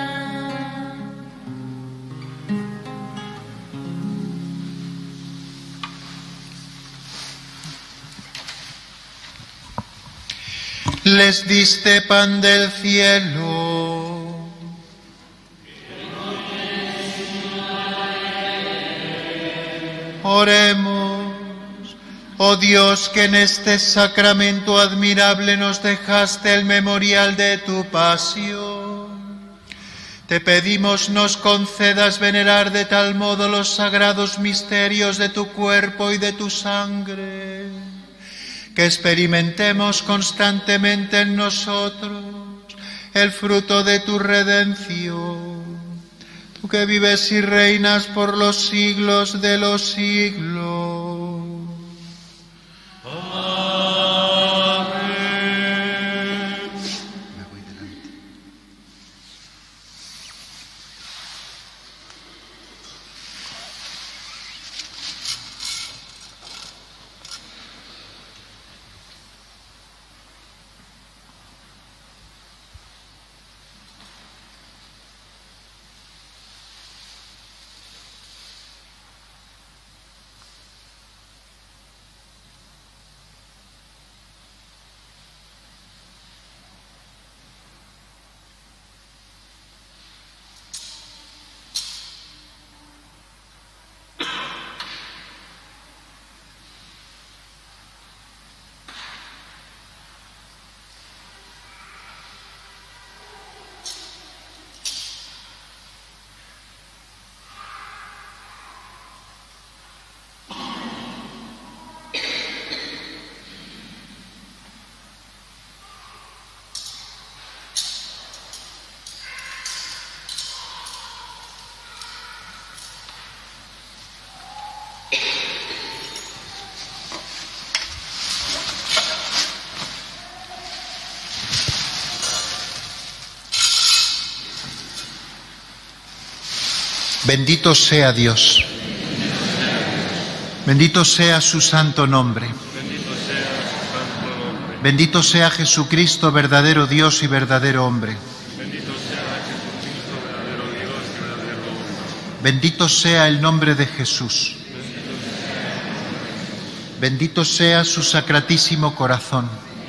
Les diste pan del cielo. Oremos. Oh Dios, que en este sacramento admirable nos dejaste el memorial de tu pasión, te pedimos nos concedas venerar de tal modo los sagrados misterios de tu cuerpo y de tu sangre, que experimentemos constantemente en nosotros el fruto de tu redención, tú que vives y reinas por los siglos de los siglos. Bendito sea Dios. Bendito sea su santo nombre. Bendito sea Jesucristo, verdadero Dios y verdadero hombre. Bendito sea el nombre de Jesús. Bendito sea su sacratísimo corazón.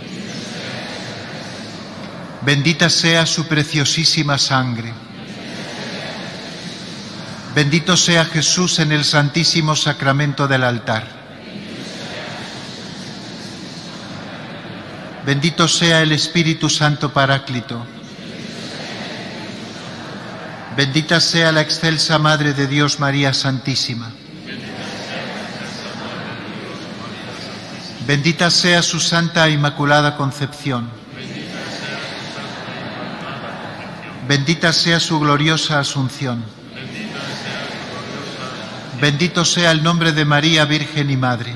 Bendita sea su preciosísima sangre. Bendito sea Jesús en el santísimo sacramento del altar. Bendito sea el Espíritu Santo Paráclito. Bendita sea la excelsa Madre de Dios, María Santísima. Bendita sea su Santa e Inmaculada Concepción. Bendita sea su gloriosa Asunción. Bendito sea el nombre de María, Virgen y Madre.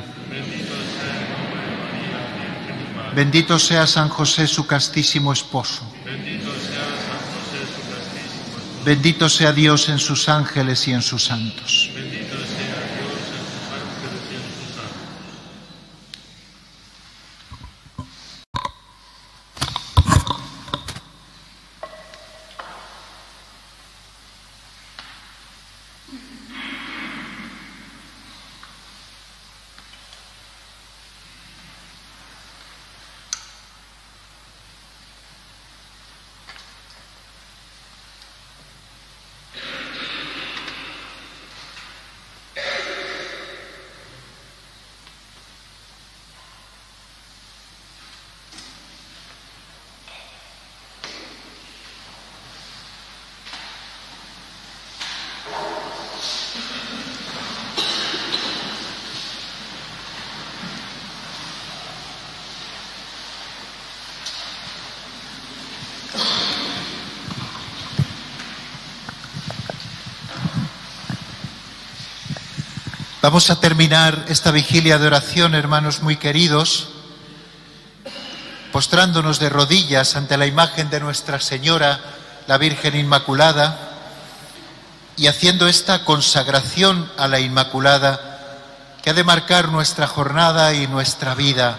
Bendito sea San José, su castísimo esposo. Bendito sea Dios en sus ángeles y en sus santos. Vamos a terminar esta vigilia de oración, hermanos muy queridos, postrándonos de rodillas ante la imagen de Nuestra Señora, la Virgen Inmaculada, y haciendo esta consagración a la Inmaculada que ha de marcar nuestra jornada y nuestra vida.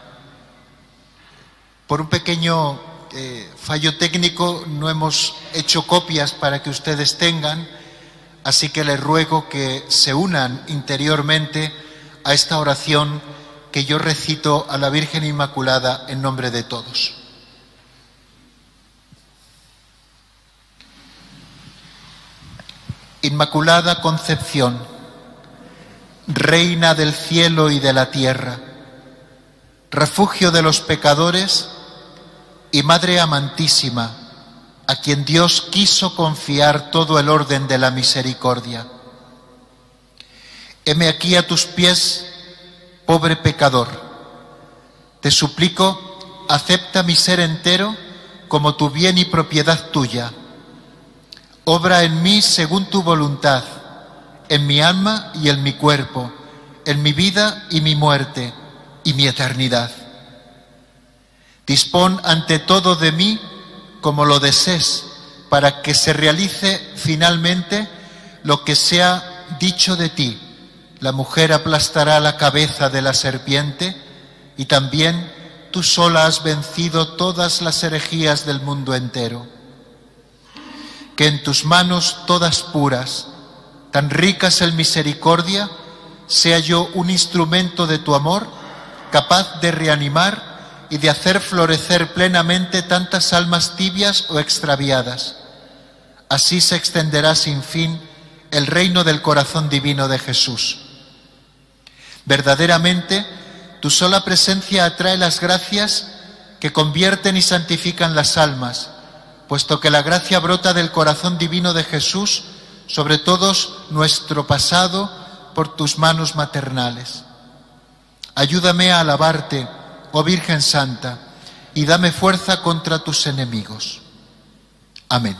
Por un pequeño eh, fallo técnico no hemos hecho copias para que ustedes tengan, así que les ruego que se unan interiormente a esta oración que yo recito a la Virgen Inmaculada en nombre de todos. Inmaculada Concepción, Reina del cielo y de la tierra, refugio de los pecadores y Madre amantísima, a quien Dios quiso confiar todo el orden de la misericordia. Heme aquí a tus pies, pobre pecador. Te suplico, acepta mi ser entero como tu bien y propiedad tuya. Obra en mí según tu voluntad, en mi alma y en mi cuerpo, en mi vida y mi muerte y mi eternidad. Dispón ante todo de mí como lo desees, para que se realice finalmente lo que se ha dicho de ti. La mujer aplastará la cabeza de la serpiente, y también tú sola has vencido todas las herejías del mundo entero. Que en tus manos todas puras, tan ricas en misericordia, sea yo un instrumento de tu amor, capaz de reanimar y de hacer florecer plenamente tantas almas tibias o extraviadas. Así se extenderá sin fin el reino del corazón divino de Jesús. Verdaderamente, tu sola presencia atrae las gracias que convierten y santifican las almas, puesto que la gracia brota del corazón divino de Jesús sobre todos nuestro pasado por tus manos maternales. Ayúdame a alabarte, oh Virgen Santa, y dame fuerza contra tus enemigos. Amén.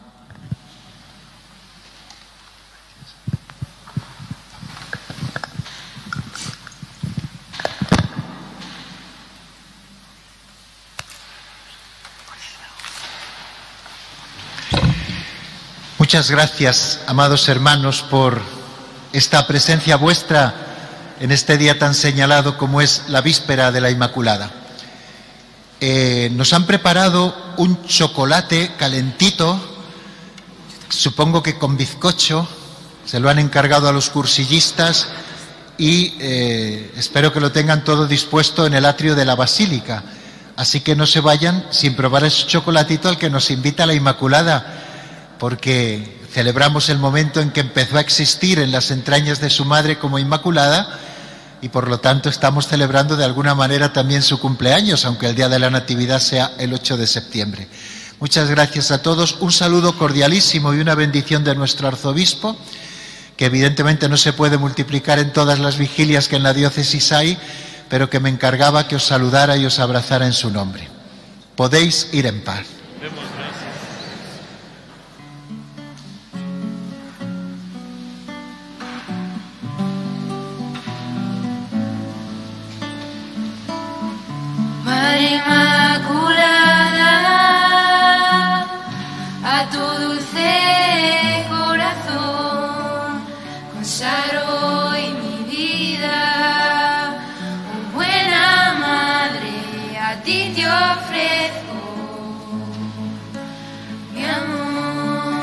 Muchas gracias, amados hermanos, por esta presencia vuestra en este día tan señalado como es la víspera de la Inmaculada. Eh, nos han preparado un chocolate calentito, supongo que con bizcocho, se lo han encargado a los cursillistas y eh, espero que lo tengan todo dispuesto en el atrio de la Basílica. Así que no se vayan sin probar ese chocolatito al que nos invita la Inmaculada, porque celebramos el momento en que empezó a existir en las entrañas de su madre como Inmaculada, y por lo tanto estamos celebrando de alguna manera también su cumpleaños, aunque el día de la Natividad sea el ocho de septiembre. Muchas gracias a todos, un saludo cordialísimo y una bendición de nuestro arzobispo, que evidentemente no se puede multiplicar en todas las vigilias que en la diócesis hay, pero que me encargaba que os saludara y os abrazara en su nombre. Podéis ir en paz. Madre Inmaculada, a tu dulce corazón consagro hoy mi vida. Oh buena Madre, a ti te ofrezco mi amor.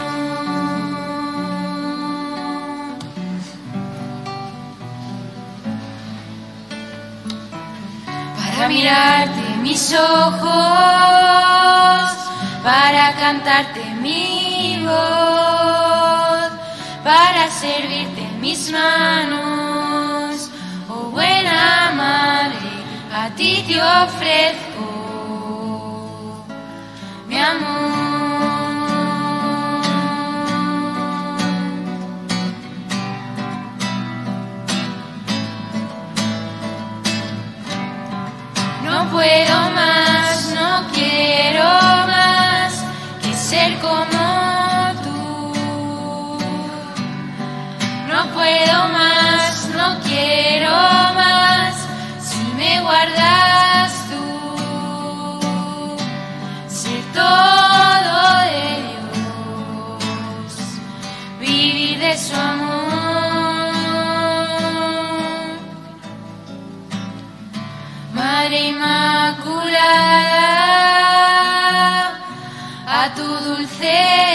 Para mirarte mis ojos, para cantarte mi voz, para servirte mis manos. Oh buena Madre, a ti te ofrezco mi amor. No puedo más, no quiero más que ser como tú. No puedo más, todo de Dios, vivir de su amor. Madre Inmaculada, a tu dulce